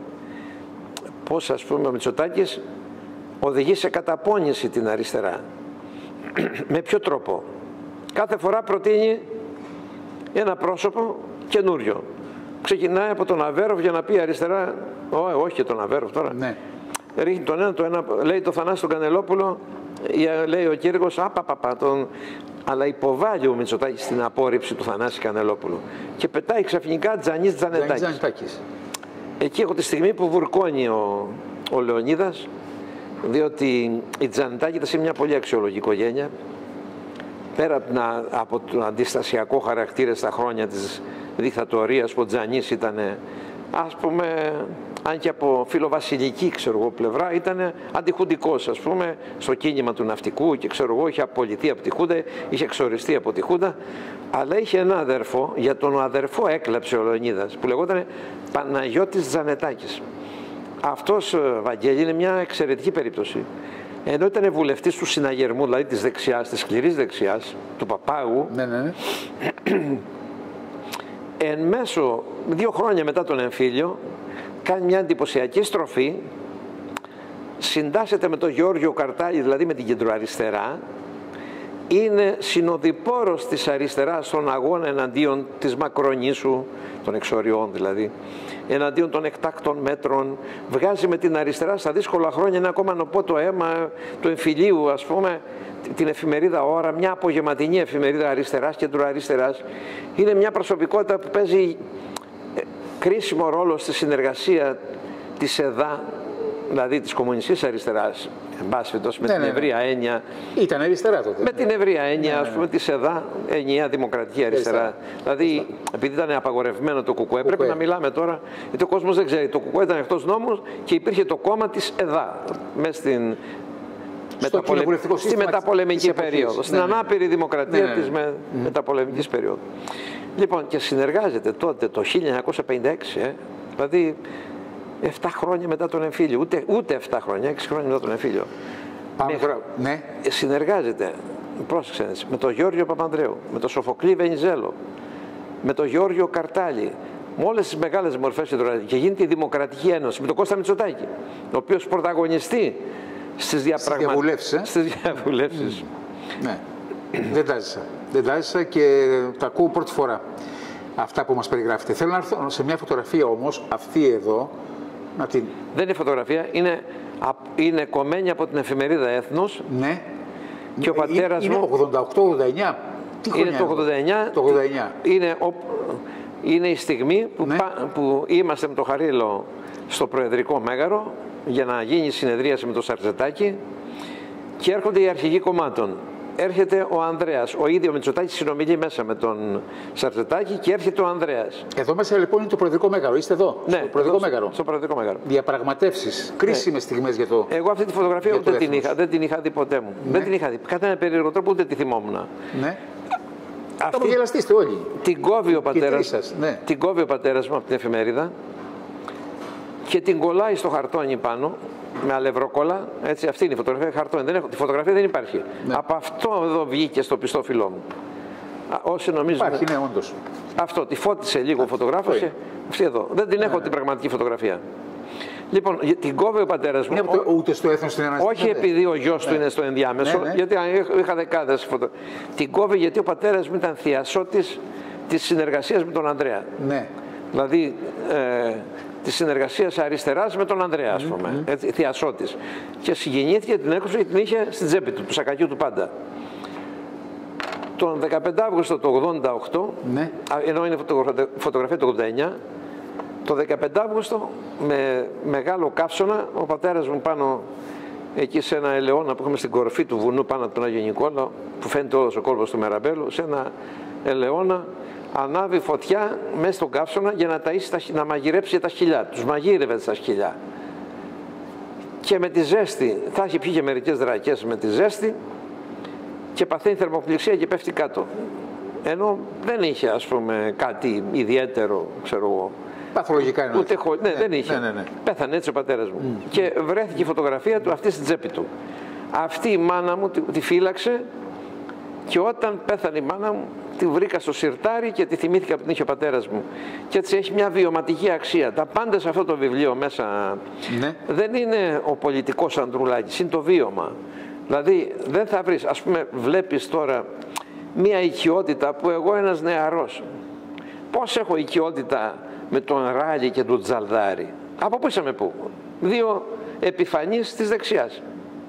B: πώς ας πούμε ο Μητσοτάκης οδηγεί σε καταπώνηση την αριστερά. Με ποιο τρόπο. Κάθε φορά προτείνει ένα πρόσωπο καινούριο. Ξεκινάει από τον Αβέροφ για να πει αριστερά, Ω, όχι και τον Αβέροφ τώρα.
A: Ναι.
B: Ρίχνει τον ένα, το ένα, λέει το Θανάση τον Κανελόπουλο, λέει ο Κύρικος, απαπαπα, τον... αλλά υποβάλλει ο Μητσοτάκης στην απόρριψη του Θανάση Κανελόπουλου και πετάει ξαφνικά Τζανής Τζανετάκης. Εκεί έχω τη στιγμή που βουρκώνει ο, ο Λεωνίδας, διότι η Τζανετάκη ήταν σε μια πολύ αξιολογική οικογένεια, πέρα από, να, από τον αντιστασιακό χαρακτήρα στα χρόνια της δικτατορίας που ο Τζανής ήταν, ας πούμε, αν και από φιλοβασιλική ξέρω εγώ, πλευρά, ήταν αντιχουντικός, ας πούμε, στο κίνημα του ναυτικού και ξέρω εγώ, είχε απολυθεί από τη Χούντα, είχε εξοριστεί από τη Χούντα, αλλά είχε ένα αδερφό, για τον αδερφό έκλαψε ο Λεωνίδας, που λεγόταν Παναγιώτης Τζανετάκης. Αυτός, Βαγγέλη, είναι μια εξαιρετική περίπτωση. Ενώ ήταν βουλευτής του συναγερμού, δηλαδή της δεξιάς, της σκληρής δεξιάς, του Παπάγου,
A: ναι, ναι.
B: εν μέσω, δύο χρόνια μετά τον εμφύλιο, κάνει μια εντυπωσιακή στροφή, συντάσσεται με τον Γεώργιο Καρτάλη, δηλαδή με την κεντροαριστερά, είναι συνοδοιπόρος της αριστεράς στον αγώνα εναντίον της Μακρονήσου, των εξοριών δηλαδή, εναντίον των εκτάκτων μέτρων. Βγάζει με την αριστερά στα δύσκολα χρόνια ένα ακόμα νοπό το αίμα του εμφυλίου, ας πούμε, την εφημερίδα Ώρα, μια απογευματινή εφημερίδα αριστεράς, κεντροαριστεράς. Είναι μια προσωπικότητα που παίζει κρίσιμο ρόλο στη συνεργασία της ΕΔΑ, δηλαδή της κομμουνιστικής αριστεράς, εν πάση περιπτώσει, με
A: ναι,
B: την
A: ναι,
B: ευρεία έννοια.
A: Ήταν αριστερά τότε.
B: Με την ευρεία έννοια,
A: ναι,
B: ας πούμε,
A: ναι.
B: της ΕΔΑ, ενιαία δημοκρατική αριστερά. αριστερά. Δηλαδή, επειδή ήταν απαγορευμένο το ΚΚΕ, πρέπει να μιλάμε τώρα, γιατί ο κόσμος δεν ξέρει. Το ΚΚΕ ήταν εκτός νόμου και υπήρχε το κόμμα της ΕΔΑ, μέσα στην. Μεταπολε... Στη μεταπολεμική περίοδο, στην ναι, ναι. ανάπηρη δημοκρατία ναι, ναι. της με... mm. μεταπολεμικής mm. περίοδου. Λοιπόν, και συνεργάζεται τότε το χίλια εννιακόσια πενήντα έξι, ε, δηλαδή εφτά χρόνια μετά τον εμφύλιο, ούτε, ούτε εφτά χρόνια, έξι χρόνια μετά τον εμφύλιο.
A: Πάμε τώρα, ναι.
B: Συνεργάζεται, πρόσεξε έτσι, με τον Γιώργο Παπανδρέου, με τον Σοφοκλή Βενιζέλο, με τον Γιώργο Καρτάλη, με όλες τις μεγάλες μορφές και γίνεται η Δημοκρατική Ένωση, με τον Κώστα Μητσοτάκη, ο οποίος πρωταγωνιστεί στις διαπραγματεύσεις. Ε? Στις διαβουλεύσεις.
A: Mm. Ναι. Δεν τα ζήσα. Δεν τα ζήσα και τα ακούω πρώτη φορά αυτά που μας περιγράφετε. Θέλω να έρθω σε μια φωτογραφία όμως, αυτή εδώ, να την...
B: Δεν είναι φωτογραφία, είναι, είναι κομμένη από την εφημερίδα Έθνος.
A: Ναι.
B: Και ο πατέρας
A: είναι,
B: μου...
A: Είναι ογδόντα οκτώ ογδόντα εννιά. Τι
B: είναι το ογδόντα εννιά.
A: Το ογδόντα εννιά.
B: Είναι, ο, είναι η στιγμή που, ναι. πα, που είμαστε με το Χαρίλο στο Προεδρικό Μέγαρο για να γίνει η συνεδρίαση με το Σαρτζετάκη και έρχονται οι αρχηγοί κομμάτων. Έρχεται ο Ανδρέας, ο ίδιος Μητσοτάκης συνομιλεί μέσα με τον Σαρτζετάκη και έρχεται ο Ανδρέας.
A: Εδώ μέσα λοιπόν είναι το Προεδρικό Μέγαρο, είστε εδώ,
B: ναι,
A: στο Προεδρικό
B: εδώ,
A: Μέγαρο.
B: Στο Προεδρικό Μέγαρο.
A: Διαπραγματεύσεις, κρίσιμες ναι. στιγμές για το...
B: Εγώ αυτή τη φωτογραφία ούτε την είχα, δεν την είχα δει ποτέ μου.
A: Ναι.
B: Δεν την είχα δει, κατά ένα περίεργο τρόπο ούτε τη θυμόμουν.
A: Ναι. Αυτή... γελαστήστε όλοι.
B: Την κόβει ο πατέρας,
A: ναι.
B: την κόβει ο πατέρας μου από την εφημερίδα και την κολλάει στο χαρτόνι πάνω με αλευροκόλλα, έτσι, αυτή είναι η φωτογραφία, χαρτόνι, δεν έχω, τη φωτογραφία δεν υπάρχει. Ναι. Από αυτό εδώ βγήκε στο πιστόφυλλό μου. Όσοι νομίζουν...
A: Υπάρχει, ναι, όντως.
B: Αυτό, τη φώτισε λίγο ο φωτογράφος και αυτή εδώ. Δεν την έχω ναι, την πραγματική φωτογραφία. Λοιπόν, την κόβει ο πατέρας μου.
A: Είναι ο... ούτε στο Έθνος την αναζητήσατε.
B: Όχι επειδή ο γιος ναι. του είναι στο ενδιάμεσο, ναι, ναι. γιατί είχα δεκάδες φωτογραφίες. Την κόβει γιατί ο πατέρας μου ήταν θειασότης της συνεργασίας με τον Ανδρέα.
A: Ναι.
B: Δηλαδή, ε, της συνεργασίας αριστεράς με τον Ανδρέα, ας πούμε, mm -hmm. έτσι, θειασότης. Και συγκινήθηκε, την έκοψε και την είχε στην τσέπη του, του σακακιού του πάντα. Τον δεκαπέντε Αύγουστο του ογδόντα οκτώ, ναι. ενώ είναι φωτογραφία του ογδόντα εννιά, το δεκαπέντε Αύγουστο με μεγάλο καύσωνα, ο πατέρας μου πάνω εκεί σε ένα ελαιόνα που έχουμε στην κορφή του βουνού πάνω από τον Άγιο Νικόλαο, που φαίνεται όλος ο κόλπος του Μεραμπέλου, σε ένα ελαιόνα ανάβει φωτιά μέσα στον καύσωνα για να, ταΐσει, να μαγειρέψει τα σκυλιά. Τους μαγείρευε τα σκυλιά. Και με τη ζέστη, θα έχει πιει και μερικές δρακές με τη ζέστη και παθαίνει θερμοπληξία και πέφτει κάτω. Ενώ δεν είχε, ας πούμε, κάτι ιδιαίτερο, ξέρω εγώ.
A: Παθολογικά είναι.
B: Ούτε χω... ναι,
A: ναι,
B: δεν είχε.
A: Ναι, ναι, ναι.
B: Πέθανε έτσι ο πατέρας μου.
A: Mm.
B: Και βρέθηκε η φωτογραφία του αυτή στην τσέπη του. Αυτή η μάνα μου τη, τη φύλαξε και όταν πέθανε η μάνα μου, τη βρήκα στο σιρτάρι και τη θυμήθηκα που την είχε ο πατέρας μου. Και έτσι έχει μια βιωματική αξία. Τα πάντα σε αυτό το βιβλίο μέσα ναι. δεν είναι ο πολιτικός Ανδρουλάκης, είναι το βίωμα. Δηλαδή δεν θα βρεις, ας πούμε βλέπεις τώρα μια οικειότητα που εγώ ένας νεαρός. Πώς έχω οικειότητα με τον Ράλη και τον Τζαλδάρη. Από πού είσαμε πού. Δύο επιφανείς της δεξιάς.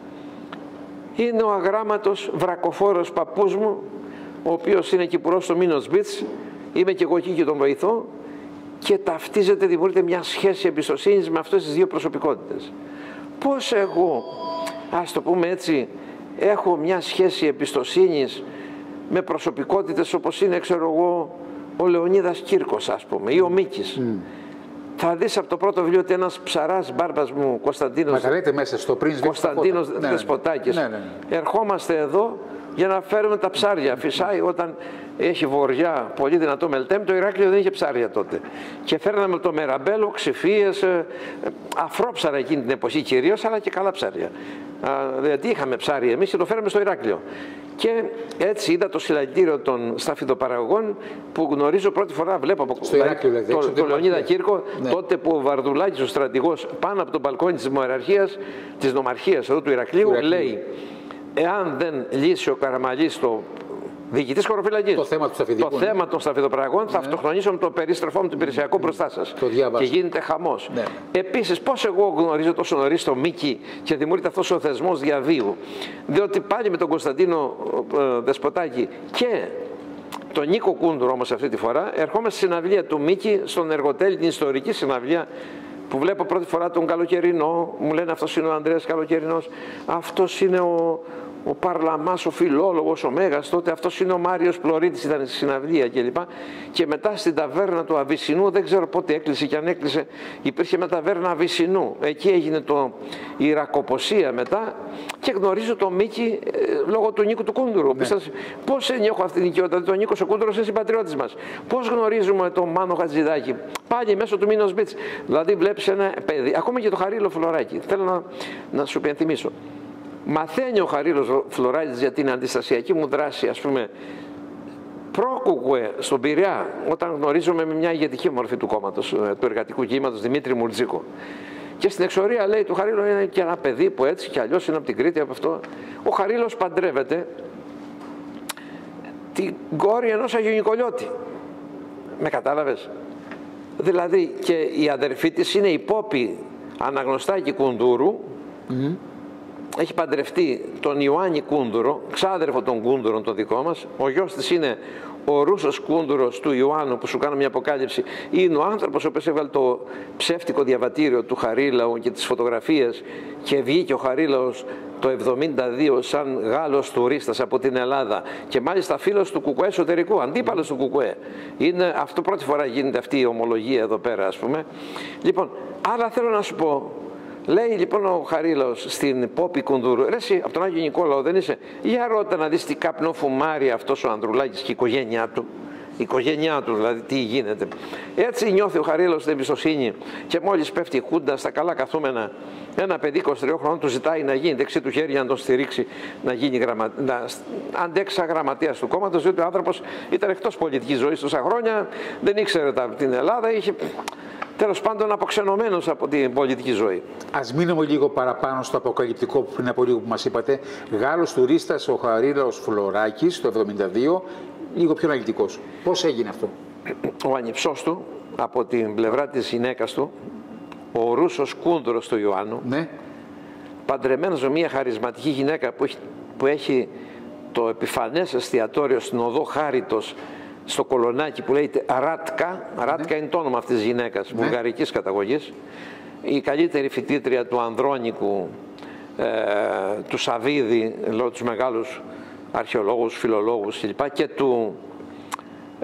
B: Είναι ο αγράμματος βρακοφόρος παππούς μου, ο οποίος είναι κυπουρός στο Μίνος Μπιτς, είμαι και εγώ εκεί και τον βοηθώ, και ταυτίζεται, δημιουργείται μια σχέση εμπιστοσύνης με αυτές τις δύο προσωπικότητες. Πώς εγώ, ας το πούμε έτσι, έχω μια σχέση εμπιστοσύνης με προσωπικότητες όπως είναι, ξέρω εγώ, ο Λεωνίδας Κύρκος, ας πούμε, ή ο Μίκης. Mm. Θα δεις από το πρώτο βιβλίο ότι ένας ψαράς μπάρμπας μου, Κωνσταντίνος,
A: μέσα στο
B: Κωνσταντίνος ναι, Δεσποτάκης, ναι, ναι, ναι. ερχόμαστε εδώ για να φέρουμε τα ψάρια. Φυσάει όταν έχει βοριά, πολύ δυνατό μελτέμ, το Ηράκλειο δεν είχε ψάρια τότε. Και φέρναμε το Μεραμπέλο, ξηφίες, αφρόψαρα εκείνη την εποχή κυρίως, αλλά και καλά ψάρια. Δηλαδή είχαμε ψάρια εμείς και το φέραμε στο Ηράκλειο. Και έτσι είδα το συλλαλητήριο των σταφιδοπαραγωγών που γνωρίζω πρώτη φορά, βλέπω από
A: στο Ηράκλειο, δηλαδή,
B: το, το Λεωνίδα Κύρκο, ναι. τότε που ο Βαρδουλάκης, ο στρατηγός, πάνω από τον μπαλκόνι της Μοναρχίας, της Νομαρχίας εδώ του Ηρακλείου, Ηρακλείου. λέει: εάν δεν λύσει ο Καραμαλής το Διοικητής χωροφυλακής.
A: Το θέμα του σταφυδικού.
B: Το θέμα των σταφυδοπραγών, ναι. Θα αυτοκτονήσω με το περίστροφό μου του υπηρεσιακού mm. μπροστά σας.
A: Το διάβασα.
B: Και γίνεται χαμός.
A: Ναι.
B: Επίσης, πώς εγώ γνωρίζω τόσο νωρίς το Μίκη και δημιουργείται αυτός ο θεσμός διαβίου. Διότι πάλι με τον Κωνσταντίνο ε, Δεσποτάκη και τον Νίκο Κούντουρο όμως αυτή τη φορά, ερχόμαστε στη συναυλία του Μίκη στον Εργοτέλη, την ιστορική συναυλία που βλέπω πρώτη φορά τον Καλοκαιρινό. Μου λένε αυτός είναι ο Ανδρέας Καλοκαιρινός, αυτός είναι ο, ο Παρλαμάς, ο φιλόλογος, ο Μέγας, τότε αυτός είναι ο Μάριος Πλωρίτης, ήταν στη συναυλία κλπ. Και μετά στην ταβέρνα του Αβυσσινού, δεν ξέρω πότε έκλεισε και αν έκλεισε, υπήρχε μια ταβέρνα Αβυσσινού. Εκεί έγινε το, η ρακοποσία μετά και γνωρίζω τον Μίκη ε, λόγω του Νίκου του Κούντουρου. Ναι. Πώς νιώθω αυτή την οικειότητα, τον Νίκος ο Κούντουρος είναι συμπατριώτης μας. Πώς γνωρίζουμε τον Μάνο Χατζηδάκη, πάλι μέσω του Μίνος Μπίτς. Δηλαδή βλέπεις ένα παιδί, ακόμα και το Χαρίλο Φλωράκη. Θέλω να, να σου υπενθυμίσω. Μαθαίνει ο Χαρίλος Φλωράκης για την αντιστασιακή μου δράση, ας πούμε, προ-Κουκουέ στον Πειραιά, όταν γνωρίζομαι με μια ηγετική μορφή του κόμματος, του εργατικού κίνηματος, Δημήτρη Μουρτζίκο. Και στην εξορία λέει του Χαρίλο είναι και ένα παιδί που έτσι κι αλλιώς είναι από την Κρήτη, από αυτό. Ο Χαρίλος παντρεύεται την κόρη ενός Αγιονικολιώτη. Με κατάλαβες? Δηλαδή και η αδερφή της είναι η Πόπη Αναγνωστάκη Κουντούρου. Mm-hmm. Έχει παντρευτεί τον Ιωάννη Κούντουρο, ξάδερφο των Κούντουρων το δικό μας. Ο γιος της είναι ο Ρούσος Κούντουρος του Ιωάννου, που σου κάνω μια αποκάλυψη. Είναι ο άνθρωπος ο οποίος έβγαλε το ψεύτικο διαβατήριο του Χαρίλαου και τις φωτογραφίες και βγήκε ο Χαρίλαος το εβδομήντα δύο σαν Γάλλος τουρίστας από την Ελλάδα και μάλιστα φίλος του Κουκουέ εσωτερικού, αντίπαλος του Κουκουέ. Είναι αυτό, πρώτη φορά γίνεται αυτή η ομολογία εδώ πέρα, ας πούμε. Λοιπόν, άρα θέλω να σου πω, λέει λοιπόν ο Χαρίλαος στην Πόπη Κουντούρου, ρε εσύ από τον Άγιο Νικόλαο δεν είσαι? Για ρώτα να δεις τι καπνό φουμάρει αυτός ο Ανδρουλάκης και η οικογένειά του. Η οικογένειά του δηλαδή, τι γίνεται. Έτσι νιώθει ο Χαρίλαος την εμπιστοσύνη και μόλις πέφτει η Χούντα στα καλά καθούμενα, ένα παιδί είκοσι τριών χρονών του ζητάει να γίνει δεξί του χέρι, να τον στηρίξει, να γίνει γραμμα... να αντέξει σαν γραμματέας του κόμματος, διότι ο άνθρωπος ήταν εκτός πολιτικής ζωής τόσα χρόνια, δεν ήξερε την Ελλάδα, είχε τέλος πάντων αποξενωμένος από την πολιτική ζωή.
A: Ας μείνουμε λίγο παραπάνω στο αποκαλυπτικό που πριν από λίγο που μας είπατε. Γάλλος τουρίστας ο Χαρίλαος Φλωράκης το εβδομήντα δύο, λίγο πιο αναλυτικός. Πώς έγινε αυτό?
B: Ο ανιψός του, από την πλευρά της γυναίκας του, ο Ρούσος Κούντουρος του Ιωάννου, ναι, παντρεμένος με μια χαρισματική γυναίκα που έχει, που έχει το επιφανές εστιατόριο στην οδό Χάριτος στο Κολονάκι που λέγεται Ράτκα. Ράτκα, ναι, είναι το όνομα αυτής της γυναίκας, ναι, βουλγαρικής καταγωγής. Η καλύτερη φοιτήτρια του Ανδρώνικου, ε, του Σαββίδη, λόγω τους μεγάλους αρχαιολόγους, φιλολόγους κλπ. Και του ε,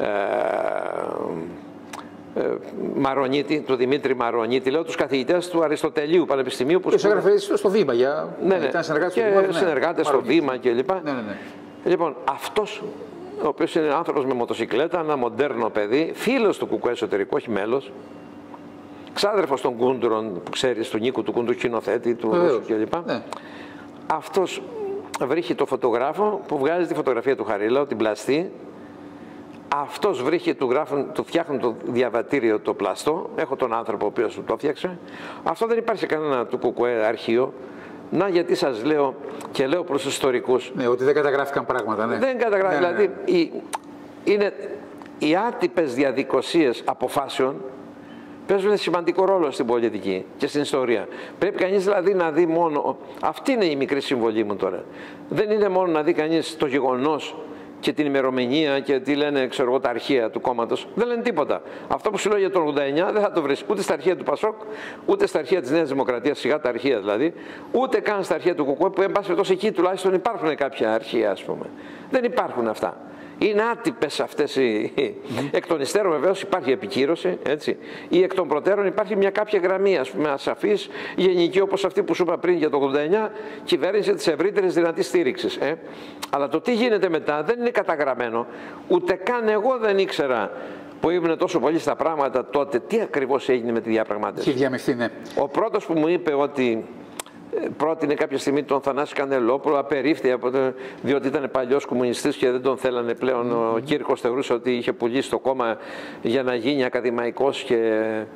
B: ε, Μαρονίτη, του Δημήτρη Μαρονίτη, λέω τους καθηγητές του Αριστοτελείου Πανεπιστημίου. Που
A: και έγραφε στο Βήμα, για...
B: ναι, ναι,
A: ήταν συνεργάτες
B: και
A: στο Βήμα,
B: συνεργάτες στο Βήμα κλπ.
A: Ναι, ναι, ναι.
B: Λοιπόν, αυτός ο οποίος είναι άνθρωπος με μοτοσυκλέτα, ένα μοντέρνο παιδί, φίλος του Κουκουέ εσωτερικού, όχι μέλος, ξάδερφος των Κούντουρων, που ξέρεις, του Νίκου του Κούντουρου, κοινοθέτη, του Ρώσου κλπ. Ναι. Αυτός βρίσκει το φωτογράφο που βγάζει τη φωτογραφία του Χαρίλαου, την πλαστή. Αυτός βρίσκει, του, γράφουν, του φτιάχνουν το διαβατήριο το πλαστό. Έχω τον άνθρωπο ο οποίος το φτιάξε. Αυτό δεν υπάρχει σε κανένα του Κουκουέ αρχείο. Να γιατί σας λέω και λέω προς τους ιστορικούς.
A: Ναι, ότι δεν καταγράφηκαν πράγματα. Ναι.
B: Δεν καταγράφηκαν. Ναι, ναι, ναι. Δηλαδή, οι, είναι οι άτυπες διαδικασίες αποφάσεων παίζουν σημαντικό ρόλο στην πολιτική και στην ιστορία. Πρέπει κανείς δηλαδή να δει μόνο. Αυτή είναι η μικρή συμβολή μου τώρα. Δεν είναι μόνο να δει κανείς το γεγονός και την ημερομηνία και τι λένε, ξέρω εγώ, τα αρχεία του κόμματος. Δεν λένε τίποτα. Αυτό που σου λέω για το ογδόντα εννιά δεν θα το βρεις ούτε στα αρχεία του Πασόκ, ούτε στα αρχεία της Νέας Δημοκρατίας, σιγά τα αρχεία δηλαδή, ούτε καν στα αρχεία του Κουκουέ, που εν πάση περιπτώσει εκεί τουλάχιστον υπάρχουν κάποια αρχεία, ας πούμε. Δεν υπάρχουν αυτά. Είναι άτυπες αυτές οι... Mm-hmm. Εκ των υστέρων βεβαίως υπάρχει επικύρωση, έτσι, ή εκ των προτέρων υπάρχει μια κάποια γραμμή, ας πούμε, ασαφής, γενική, όπως αυτή που σου είπα πριν για το ογδόντα εννιά, κυβέρνηση της ευρύτερης δυνατής στήριξης. Ε. Αλλά το τι γίνεται μετά δεν είναι καταγραμμένο, ούτε καν εγώ δεν ήξερα, που ήμουν τόσο πολύ στα πράγματα τότε, τι ακριβώς έγινε με τη διαπραγμάτευση.
A: Τι διαμεχθεί, ναι.
B: Ο πρώτος που μου είπε ότι πρότεινε κάποια στιγμή τον Θανάση Κανελόπουλο, απερίφθη από το, διότι ήταν παλιός κομμουνιστής και δεν τον θέλανε πλέον. Mm-hmm. Ο Κύρκος θεωρούσε ότι είχε πουλήσει το κόμμα για να γίνει ακαδημαϊκός και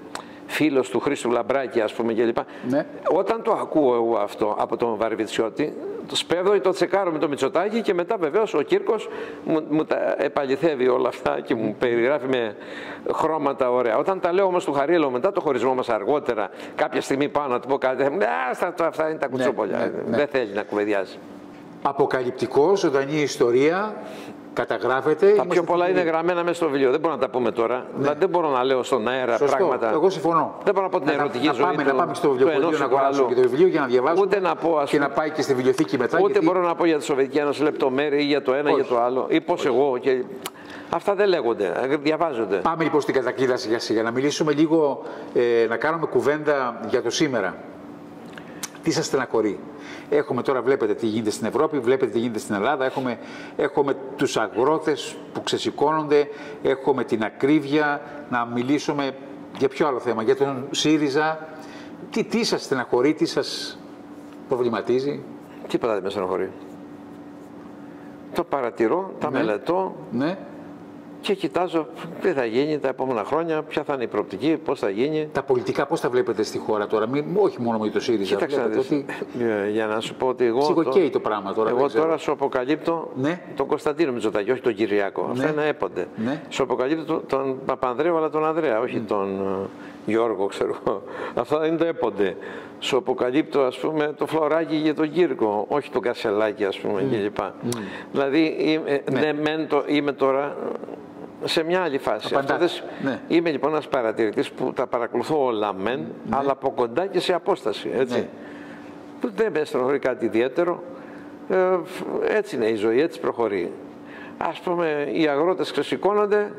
B: φίλος του Χρήστου Λαμπράκη, ας πούμε, κλπ.
A: Ναι.
B: Όταν το ακούω εγώ αυτό από τον Βαρβιτσιώτη, το σπέβδω ή το τσεκάρω με το Μητσοτάκη και μετά βεβαίως ο Κύρκος μου, μου τα επαληθεύει όλα αυτά και μου περιγράφει με χρώματα ωραία. Όταν τα λέω όμως του Χαρίλαου μετά το χωρισμό μας αργότερα, κάποια στιγμή πάω να του πω κάτι, θα μου λέει «Α, αυτά είναι τα κουτσόπολια». Ναι, ναι, ναι. Δεν θέλει να κουβεντιάζει.
A: Αποκαλυπτικό, ζωντανή ιστορία. Καταγράφεται.
B: Τα πιο πολλά είναι γραμμένα μέσα στο βιβλίο. Δεν μπορούμε να τα πούμε τώρα. Ναι. Δηλαδή δεν μπορώ να λέω στον αέρα.
A: Σωστό.
B: Πράγματα.
A: Εγώ συμφωνώ.
B: Δεν μπορώ να πω την ερωτική
A: να,
B: ζωή.
A: Να πάμε,
B: του,
A: να πάμε στο βιβλιοπωλείο να αγοράσουμε και το βιβλίο για να διαβάσουμε.
B: Ούτε να πω,
A: και να πάει και στη βιβλιοθήκη μετά.
B: Ούτε
A: γιατί...
B: μπορώ να πω για τη Σοβιετική Ένωση λεπτομέρεια ή για το ένα ή για το άλλο. Ή πώ εγώ. Και... Αυτά δεν λέγονται. Διαβάζονται.
A: Πάμε λοιπόν στην κατακλείδα σιγά σιγά. Να μιλήσουμε λίγο, ε, να κάνουμε κουβέντα για το σήμερα. Τι σας στεναχωρεί? Έχουμε τώρα, βλέπετε τι γίνεται στην Ευρώπη, βλέπετε τι γίνεται στην Ελλάδα, έχουμε, έχουμε τους αγρότες που ξεσηκώνονται, έχουμε την ακρίβεια, να μιλήσουμε για ποιο άλλο θέμα, για τον ΣΥΡΙΖΑ. Τι, τι σας στεναχωρεί, τι σας προβληματίζει?
B: Τίποτα δεν με στεναχωρεί. Το παρατηρώ, τα
A: ναι.
B: μελετώ.
A: Ναι.
B: Και κοιτάζω τι θα γίνει τα επόμενα χρόνια, ποια θα είναι η προοπτική, πώς θα γίνει.
A: Τα πολιτικά πώς τα βλέπετε στη χώρα τώρα, Μη, όχι μόνο με το ΣΥΡΙΖΑ.
B: Κοίταξε, ότι... για να σου πω ότι εγώ.
A: Σιγοκαίει το, το πράγμα τώρα.
B: Εγώ τώρα σου αποκαλύπτω
A: ναι.
B: τον Κωνσταντίνο Μητσοτάκη, όχι τον Κυριάκο. Ναι. Αυτά είναι έπονται. Ναι. Σου αποκαλύπτω τον Παπανδρέου, αλλά τον Ανδρέα, όχι mm. τον uh, Γιώργο, ξέρω εγώ. Αυτά είναι το έπονται. Σου αποκαλύπτω, ας πούμε, το Φλωράκι για τον Κύρκο, όχι τον Κασελάκη, ας πούμε, mm. κλπ. Mm. Δηλαδή, είμαι, ναι. Ναι, μεν το, είμαι τώρα σε μια άλλη φάση. Αυτές, ναι. Είμαι λοιπόν ένας παρατηρητής που τα παρακολουθώ όλα μεν, ναι. αλλά από κοντά και σε απόσταση. Έτσι. Ναι. Δεν με στενοχωρεί κάτι ιδιαίτερο. Ε, έτσι είναι η ζωή, έτσι προχωρεί. Ας πούμε, οι αγρότες ξεσηκώνονται,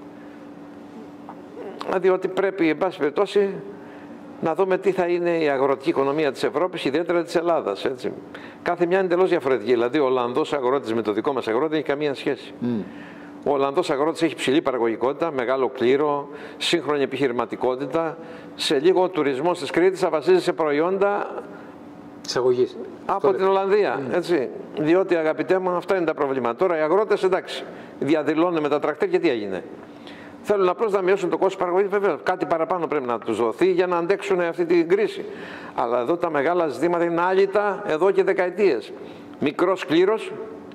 B: διότι πρέπει, εν πάση περιπτώσει, να δούμε τι θα είναι η αγροτική οικονομία της Ευρώπης, ιδιαίτερα της Ελλάδας. Έτσι. Κάθε μια είναι εντελώς διαφορετική. Δηλαδή, ο Ολλανδός αγρότης με το δικό μας αγρότη δεν έχει καμία σχέση. Mm. Ο Ολλανδός αγρότης έχει ψηλή παραγωγικότητα, μεγάλο κλήρο, σύγχρονη επιχειρηματικότητα. Σε λίγο ο τουρισμός της Κρήτης θα βασίζεται σε προϊόντα
A: εισαγωγής
B: από Τώρα. την Ολλανδία. Mm. Έτσι. Διότι, αγαπητέ μου, αυτά είναι τα προβλήματα. Τώρα οι αγρότες, εντάξει, διαδηλώνουν με τα τρακτέρ και τι έγινε? Θέλουν απλώς να μειώσουν το κόστος παραγωγής, βέβαια. Κάτι παραπάνω πρέπει να τους δοθεί για να αντέξουν αυτή την κρίση. Αλλά εδώ τα μεγάλα ζητήματα είναι άλυτα εδώ και δεκαετίες. Μικρός κλήρος,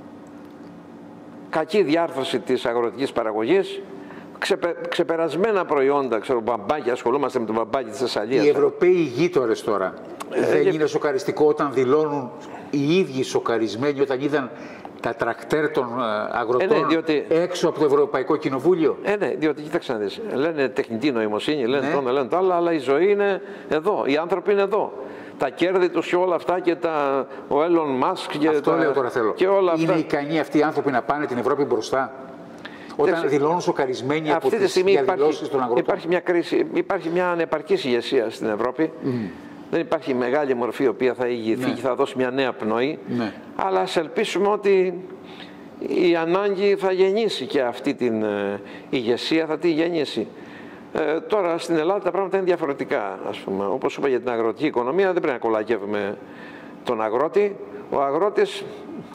B: κακή διάρθρωση της αγροτικής παραγωγής, ξεπε, ξεπερασμένα προϊόντα, ξέρω, μπαμπάκι, ασχολούμαστε με το μπαμπάκι της Θεσσαλίας.
A: Οι Ευρωπαίοι γείτονες τώρα, ε, δεν ε, είναι σοκαριστικό όταν δηλώνουν οι ίδιοι σοκαρισμένοι όταν είδαν τα τρακτέρ των αγροτών ε, ναι, διότι... έξω από το Ευρωπαϊκό Κοινοβούλιο?
B: Ε, ναι, διότι κοίταξε να δεις, λένε τεχνητή νοημοσύνη, λένε ναι. το ένα, λένε το άλλο, αλλά η ζωή είναι εδώ, οι άνθρωποι είναι εδώ. Τα κέρδη τους και όλα αυτά και τα, ο Elon Musk και,
A: αυτό
B: τα,
A: λέω τώρα θέλω.
B: Και όλα αυτά.
A: Είναι ικανοί αυτοί οι άνθρωποι να πάνε την Ευρώπη μπροστά? Όταν Τέξε, δηλώνουν σοκαρισμένοι από τις διαδηλώσεις των αγροτών.
B: Υπάρχει μια κρίση, υπάρχει μια ανεπαρκής ηγεσία στην Ευρώπη. Mm. Δεν υπάρχει μεγάλη μορφή η οποία θα ηγηθεί ναι. και θα δώσει μια νέα πνοή. Ναι. Αλλά ας ελπίσουμε ότι η ανάγκη θα γεννήσει και αυτή την ε, ηγεσία, θα τη γεννήσει. Ε, τώρα στην Ελλάδα τα πράγματα είναι διαφορετικά. Ας πούμε. Όπως είπα για την αγροτική οικονομία, δεν πρέπει να κολακεύουμε τον αγρότη. Ο αγρότης,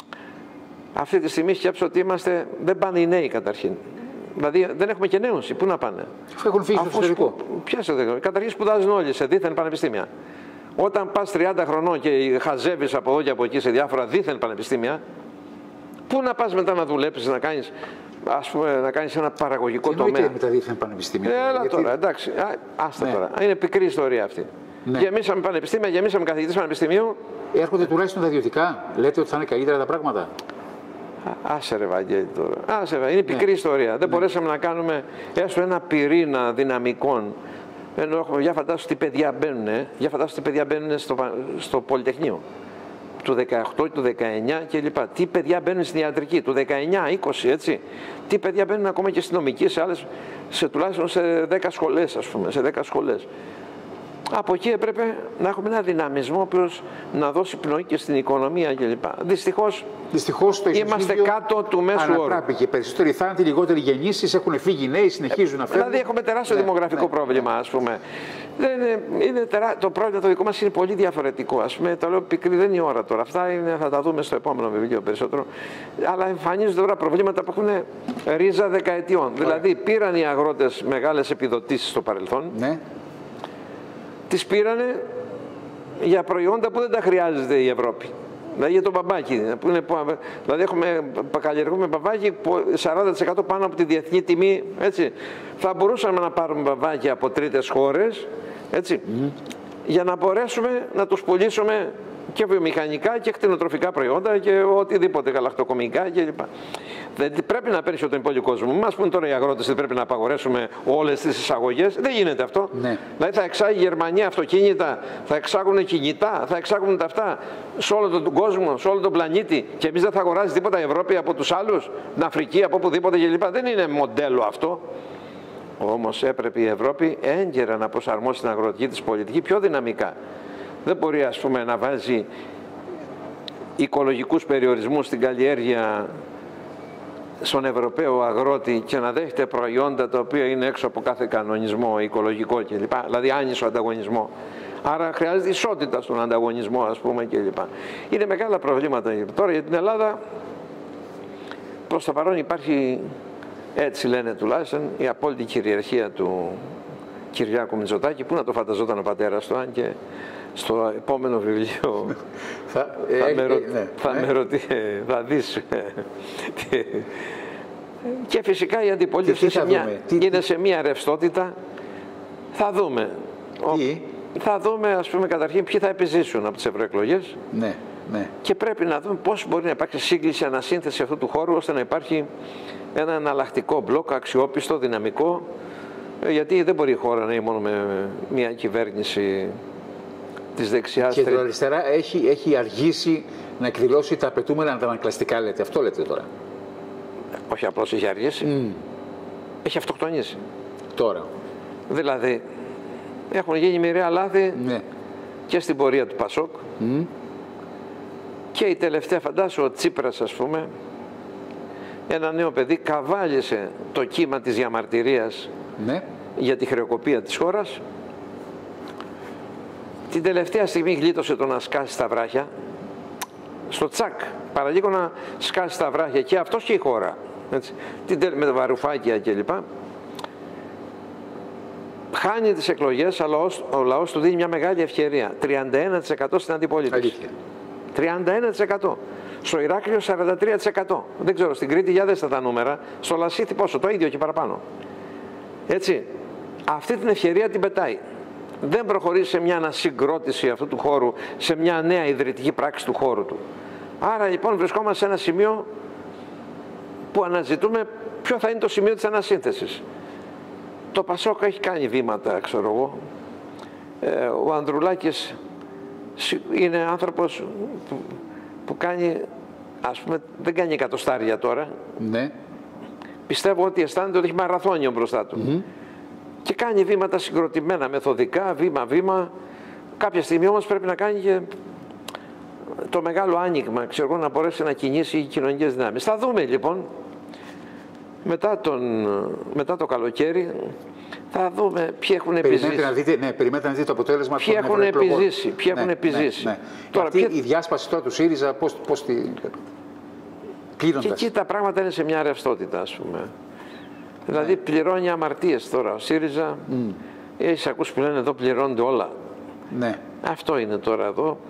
B: αυτή τη στιγμή σκέψω ότι είμαστε, δεν πάνε οι νέοι καταρχήν. Δηλαδή δεν έχουμε και νέους. Πού να πάνε?
A: Έχουν φύγει στο εξωτερικό.
B: Ποια στο εξωτερικό? Καταρχήν σπουδάζουν όλοι σε δίθεν πανεπιστήμια. Όταν πας τριάντα χρονών και χαζεύεις από εδώ και από εκεί σε διάφορα δίθεν πανεπιστήμια, πού να πας μετά να δουλέψεις, να κάνεις, ας πούμε, να κάνεις ένα παραγωγικό τομέα?
A: Τι με τα δίθεν πανεπιστήμια?
B: Έλα γιατί... τώρα, εντάξει, Α, άστα ναι. τώρα. Είναι πικρή ιστορία αυτή. Ναι. Γεμίσαμε πανεπιστήμια, γεμίσαμε καθηγητής πανεπιστημίου.
A: Έρχονται τουλάχιστον τα ιδιωτικά. Λέτε ότι θα είναι καλύτερα τα πράγματα?
B: Άσε ρε Βαγγέλη τώρα. Άσε, είναι πικρή ναι. ιστορία. Δεν ναι. μπορέσαμε να κάνουμε έστω ένα πυρήνα δυναμικών. Ενώ έχουμε, για φαντάσου τι παιδιά μπαίνουν, ε, για φαντάσου τι παιδιά μπαίνουν στο, στο Πολυτεχνείο του δεκαοκτώ, του δεκαεννιά κλπ. Τι παιδιά μπαίνουν στην ιατρική του δεκαεννιά, είκοσι, έτσι. Τι παιδιά μπαίνουν ακόμα και στην νομική, σε άλλες, σε τουλάχιστον σε δέκα σχολές, ας πούμε, σε δέκα σχολές. Από εκεί έπρεπε να έχουμε ένα δυναμισμό οποίος να δώσει πνοή και στην οικονομία κλπ. Δυστυχώς,
A: Δυστυχώς το
B: είμαστε κάτω του μέσου όρου.
A: Ανατράπηκε. Περισσότεροι θάνατοι, λιγότεροι γεννήσεις, έχουν φύγει νέοι, συνεχίζουν να φεύγουν.
B: Δηλαδή έχουμε τεράστιο ναι, δημογραφικό ναι, πρόβλημα, ας πούμε. Δεν είναι, είναι τερά... Το πρόβλημα το δικό μας είναι πολύ διαφορετικό. Ας πούμε, το λέω πικρή, δεν είναι η ώρα τώρα. Αυτά είναι, θα τα δούμε στο επόμενο βιβλίο περισσότερο. Αλλά εμφανίζονται τώρα προβλήματα που έχουν ρίζα δεκαετιών. Ωραία. Δηλαδή πήραν οι αγρότες μεγάλες επιδοτήσεις στο παρελθόν. Ναι. τις πήρανε για προϊόντα που δεν τα χρειάζεται η Ευρώπη. Δηλαδή για το μπαμπάκι. Που είναι, δηλαδή έχουμε, καλλιεργούμε μπαμπάκι σαράντα τοις εκατό πάνω από τη διεθνή τιμή. Έτσι. Θα μπορούσαμε να πάρουμε μπαμπάκι από τρίτες χώρες, έτσι, mm. για να μπορέσουμε να τους πουλήσουμε και βιομηχανικά και κτηνοτροφικά προϊόντα και οτιδήποτε, γαλακτοκομικά κλπ. Δεν πρέπει να παίρνει τον υπόλοιπο κόσμο. Μας πούν τώρα οι αγρότες ότι πρέπει να απαγορέσουμε όλες τις εισαγωγές. Δεν γίνεται αυτό. Ναι. Δηλαδή θα εξάγει η Γερμανία αυτοκίνητα, θα εξάγουν κινητά, θα εξάγουν τα αυτά σε όλο τον κόσμο, σε όλο τον πλανήτη και εμείς δεν θα αγοράζει τίποτα η Ευρώπη από τους άλλους, την Αφρική, από οπουδήποτε κλπ. Δεν είναι μοντέλο αυτό. Όμως έπρεπε η Ευρώπη έγκαιρα να προσαρμόσει την αγροτική της πολιτική πιο δυναμικά. Δεν μπορεί, ας πούμε, να βάζει οικολογικούς περιορισμούς στην καλλιέργεια στον Ευρωπαίο αγρότη και να δέχεται προϊόντα τα οποία είναι έξω από κάθε κανονισμό οικολογικό κλπ. Δηλαδή άνισο ανταγωνισμό. Άρα χρειάζεται ισότητα στον ανταγωνισμό, ας πούμε, κλπ. Είναι μεγάλα προβλήματα. Τώρα για την Ελλάδα προς το παρόν υπάρχει, έτσι λένε τουλάχιστον, η απόλυτη κυριαρχία του Κυριάκου Μητσοτάκη. Πού να το φανταζόταν ο πατέρας του, αν και στο επόμενο βιβλίο θα, θα, ε, με, ρω... ναι, θα ναι. με ρωτήσει, θα δεις. Και φυσικά η αντιπολίτευση σε μια... είναι σε μια ρευστότητα. Θα δούμε.
A: Τι?
B: Θα δούμε, ας πούμε, καταρχήν ποιοι θα επιζήσουν από τις ευρωεκλογές.
A: Ναι, ναι.
B: Και πρέπει να δούμε πώς μπορεί να υπάρξει σύγκληση, ανασύνθεση αυτού του χώρου, ώστε να υπάρχει ένα εναλλακτικό μπλοκ, αξιόπιστο, δυναμικό. Γιατί δεν μπορεί η χώρα να είναι μόνο με μια κυβέρνηση της δεξιάς.
A: Και η αριστερά έχει, έχει αργήσει να εκδηλώσει τα απαιτούμενα αντανακλαστικά, λέτε. Αυτό λέτε τώρα.
B: Όχι απλώς έχει αργήσει. Mm. Έχει αυτοκτονήσει.
A: Τώρα.
B: Δηλαδή, έχουν γίνει μοιραία λάθη
A: ναι.
B: και στην πορεία του Πασόκ. Mm. Και η τελευταία, φαντάσου, ο Τσίπρας, ας πούμε, ένα νέο παιδί καβάλισε το κύμα της διαμαρτυρίας ναι. για τη χρεοκοπία της χώρας. Την τελευταία στιγμή γλίτωσε το να σκάσει τα βράχια. Στο τσακ, παραλίγο να σκάσει τα βράχια και αυτός και η χώρα. Έτσι. Με τα βαρουφάκια κλπ. Χάνει τις εκλογές, αλλά ο λαός του δίνει μια μεγάλη ευκαιρία. τριάντα ένα τοις εκατό στην αντιπολίτευση. τριάντα ένα τοις εκατό. Στο Ηράκλειο σαράντα τρία τοις εκατό. Δεν ξέρω, στην Κρήτη για δέστε τα νούμερα. Στο Λασίθι πόσο, το ίδιο και παραπάνω. Έτσι. Αυτή την ευκαιρία την πετάει. Δεν προχωρεί σε μια ανασυγκρότηση αυτού του χώρου, σε μια νέα ιδρυτική πράξη του χώρου του. Άρα λοιπόν βρισκόμαστε σε ένα σημείο που αναζητούμε ποιο θα είναι το σημείο της ανασύνθεσης. Το Πασόκ έχει κάνει βήματα, ξέρω εγώ. Ε, ο Ανδρουλάκης είναι άνθρωπος που, που κάνει, ας πούμε, δεν κάνει εκατοστάρια τώρα.
A: Ναι.
B: Πιστεύω ότι αισθάνεται ότι έχει μαραθώνιο μπροστά του. Mm-hmm. Και κάνει βήματα συγκροτημένα, μεθοδικά, βήμα-βήμα. Κάποια στιγμή όμως πρέπει να κάνει και το μεγάλο άνοιγμα, ξέρω, να μπορέσει να κινήσει οι κοινωνικές δυνάμεις. Θα δούμε λοιπόν, μετά, τον, μετά το καλοκαίρι, θα δούμε ποιοι έχουν επιζήσει.
A: Να δείτε, ναι, περιμένετε να δείτε το αποτέλεσμα.
B: Ποιοι έχουν επιζήσει. Ποιοι
A: ναι,
B: έχουν επιζήσει.
A: Ναι, ναι.
B: Τώρα,
A: αυτή
B: ποιοι...
A: η διάσπαση τώρα του ΣΥΡΙΖΑ, πώς, πώς τη... κλείνοντας.
B: Και εκεί τα πράγματα είναι σε μια ρευστότητα, ας πούμε. Δηλαδή πληρώνει αμαρτίες τώρα ο ΣΥΡΙΖΑ. Mm. Έχεις ακούσει που λένε εδώ πληρώνονται όλα.
A: Ναι. Αυτό
B: είναι τώρα εδώ.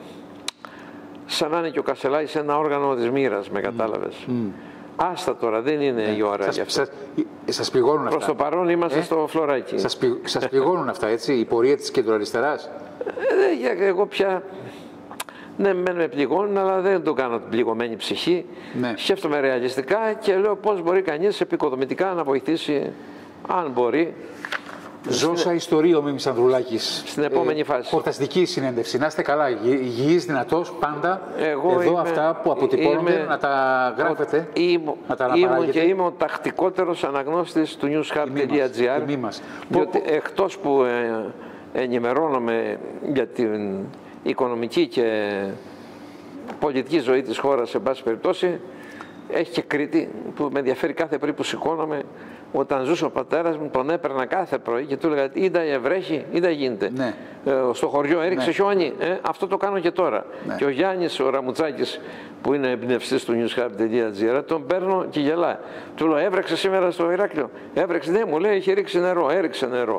B: Σαν να είναι και ο Κασελάκης ένα όργανο της μοίρας, με κατάλαβες. Mm. Άστα τώρα, δεν είναι ναι. η ώρα σας, για αυτό.
A: Σας, σας πληγώνουν αυτά.
B: Προς το παρόν είμαστε ε? στο φλωράκι.
A: Σας, πλη, σας πληγώνουν αυτά, έτσι, η πορεία της κεντροαριστεράς.
B: Ε, εγώ πια... Ναι, μεν με πληγώνουν, αλλά δεν το κάνω την πληγωμένη ψυχή. Ναι. Σκέφτομαι ρεαλιστικά και λέω πώς μπορεί κανείς επικοδομητικά να βοηθήσει, αν μπορεί.
A: Ζώσα στην... ιστορία ο Μίμης Ανδρουλάκης.
B: Στην επόμενη ε, φάση.
A: Χορταστική συνέντευξη. Να είστε καλά, υγιής, δυνατός, πάντα.
B: Εγώ
A: εδώ
B: είμαι,
A: αυτά που αποτυπώνονται είμαι, να τα γράφετε,
B: είμαι,
A: να τα αναπαράγετε.
B: Είμαι και είμαι ο τακτικότερος αναγνώστης του newshub τελεία gr. Διότι εκτός που ε, ενημερώνομαι για την οικονομική και πολιτική ζωή της χώρας, σε πάση περιπτώσει, έχει και Κρήτη που με ενδιαφέρει κάθε πρωί που σηκώνομαι. Όταν ζούσε ο πατέρας μου, τον έπαιρνα κάθε πρωί και του έλεγα: είδα ευρέχει, είδα γίνεται. Ναι. Ε, στο χωριό έριξε ναι. χιόνι. Ε, αυτό το κάνω και τώρα. Ναι. Και ο Γιάννης, ο Ραμουτσάκης, που είναι εμπνευστής του newshub τελεία gr, τον παίρνω και γελάει. Του λέω: έβρεξε σήμερα στο Ηράκλειο. Έβρεξε, ναι, μου λέει: έχει ρίξει νερό. Έριξε νερό.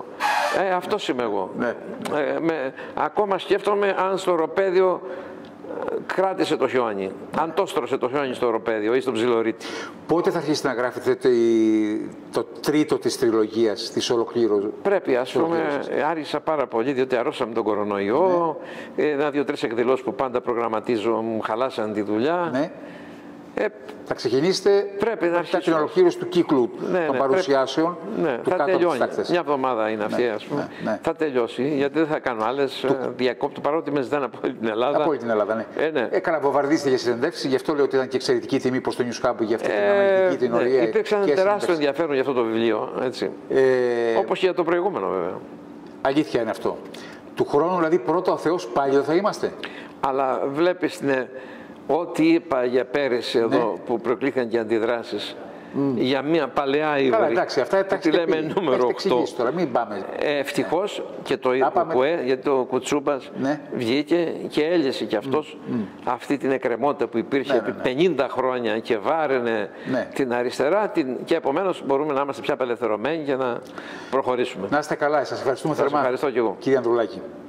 B: Ε, αυτός είμαι εγώ.
A: Ναι.
B: Ε, με, ακόμα σκέφτομαι αν στο οροπέδιο κράτησε το χιόνι. Αν το στρώσε το χιόνι στο οροπέδιο ή στον ψιλορίτη.
A: Πότε θα αρχίσετε να γράφετε το, το τρίτο της τριλογίας, της ολοκλήρωσης?
B: Πρέπει, ας πούμε, άργησα πάρα πολύ, διότι αρρώσαμε τον κορονοϊό. Ναι. Ένα-δύο-τρεις εκδηλώσεις που πάντα προγραμματίζω μου χαλάσαν τη δουλειά.
A: Ναι.
B: Ε,
A: θα ξεκινήσετε
B: πρέπει να αρχίσουμε
A: την ολοκλήρωση του κύκλου
B: ναι,
A: των
B: ναι,
A: παρουσιάσεων.
B: Ναι,
A: του
B: θα
A: κάτω
B: τελειώνει.
A: Από τις
B: μια εβδομάδα είναι αυτή,
A: ναι,
B: ας πούμε.
A: Ναι, ναι.
B: Θα τελειώσει, γιατί δεν θα κάνω άλλες. Του... Διακόπτω, παρότι με ζητάνε από όλη την Ελλάδα.
A: Από όλη την Ελλάδα, ναι.
B: Ε, ναι.
A: Έκανα βομβαρδίστηκε για συνεντεύξεις, γι' αυτό λέω ότι ήταν και εξαιρετική τιμή προς το News Hub για αυτή την
B: ε,
A: αναλυτική, την
B: ναι,
A: ωραία.
B: Υπήρξαν τεράστιο ενδιαφέρον για αυτό το βιβλίο. Έτσι. Ε, Όπως και για το προηγούμενο, βέβαια.
A: Αλήθεια είναι αυτό. Του χρόνου, δηλαδή, πρώτο ο Θεός πάλι δεν θα είμαστε.
B: Αλλά βλέπεις, ναι, ό,τι είπα για πέρυσι εδώ, ναι, που προκλήθηκαν και αντιδράσεις, mm. για μια παλαιά ύβρη.
A: Καλά, εντάξει, αυτά τα
B: τη λέμε πει. νούμερο οκτώ.
A: Τώρα, μην πάμε.
B: Ε, ευτυχώς και το ΚΟΕ, γιατί το Κουτσούμπας, ναι, βγήκε και έλυσε κι αυτός mm. Mm. αυτή την εκκρεμότητα που υπήρχε, ναι, επί ναι, ναι. πενήντα χρόνια και βάραινε, ναι, την αριστερά, την... και επομένως μπορούμε να είμαστε πια απελευθερωμένοι και να προχωρήσουμε.
A: Να είστε καλά, σας ευχαριστούμε θερμά.
B: Σας ευχαριστώ κι εγώ.
A: Κύριε Ανδρουλάκη.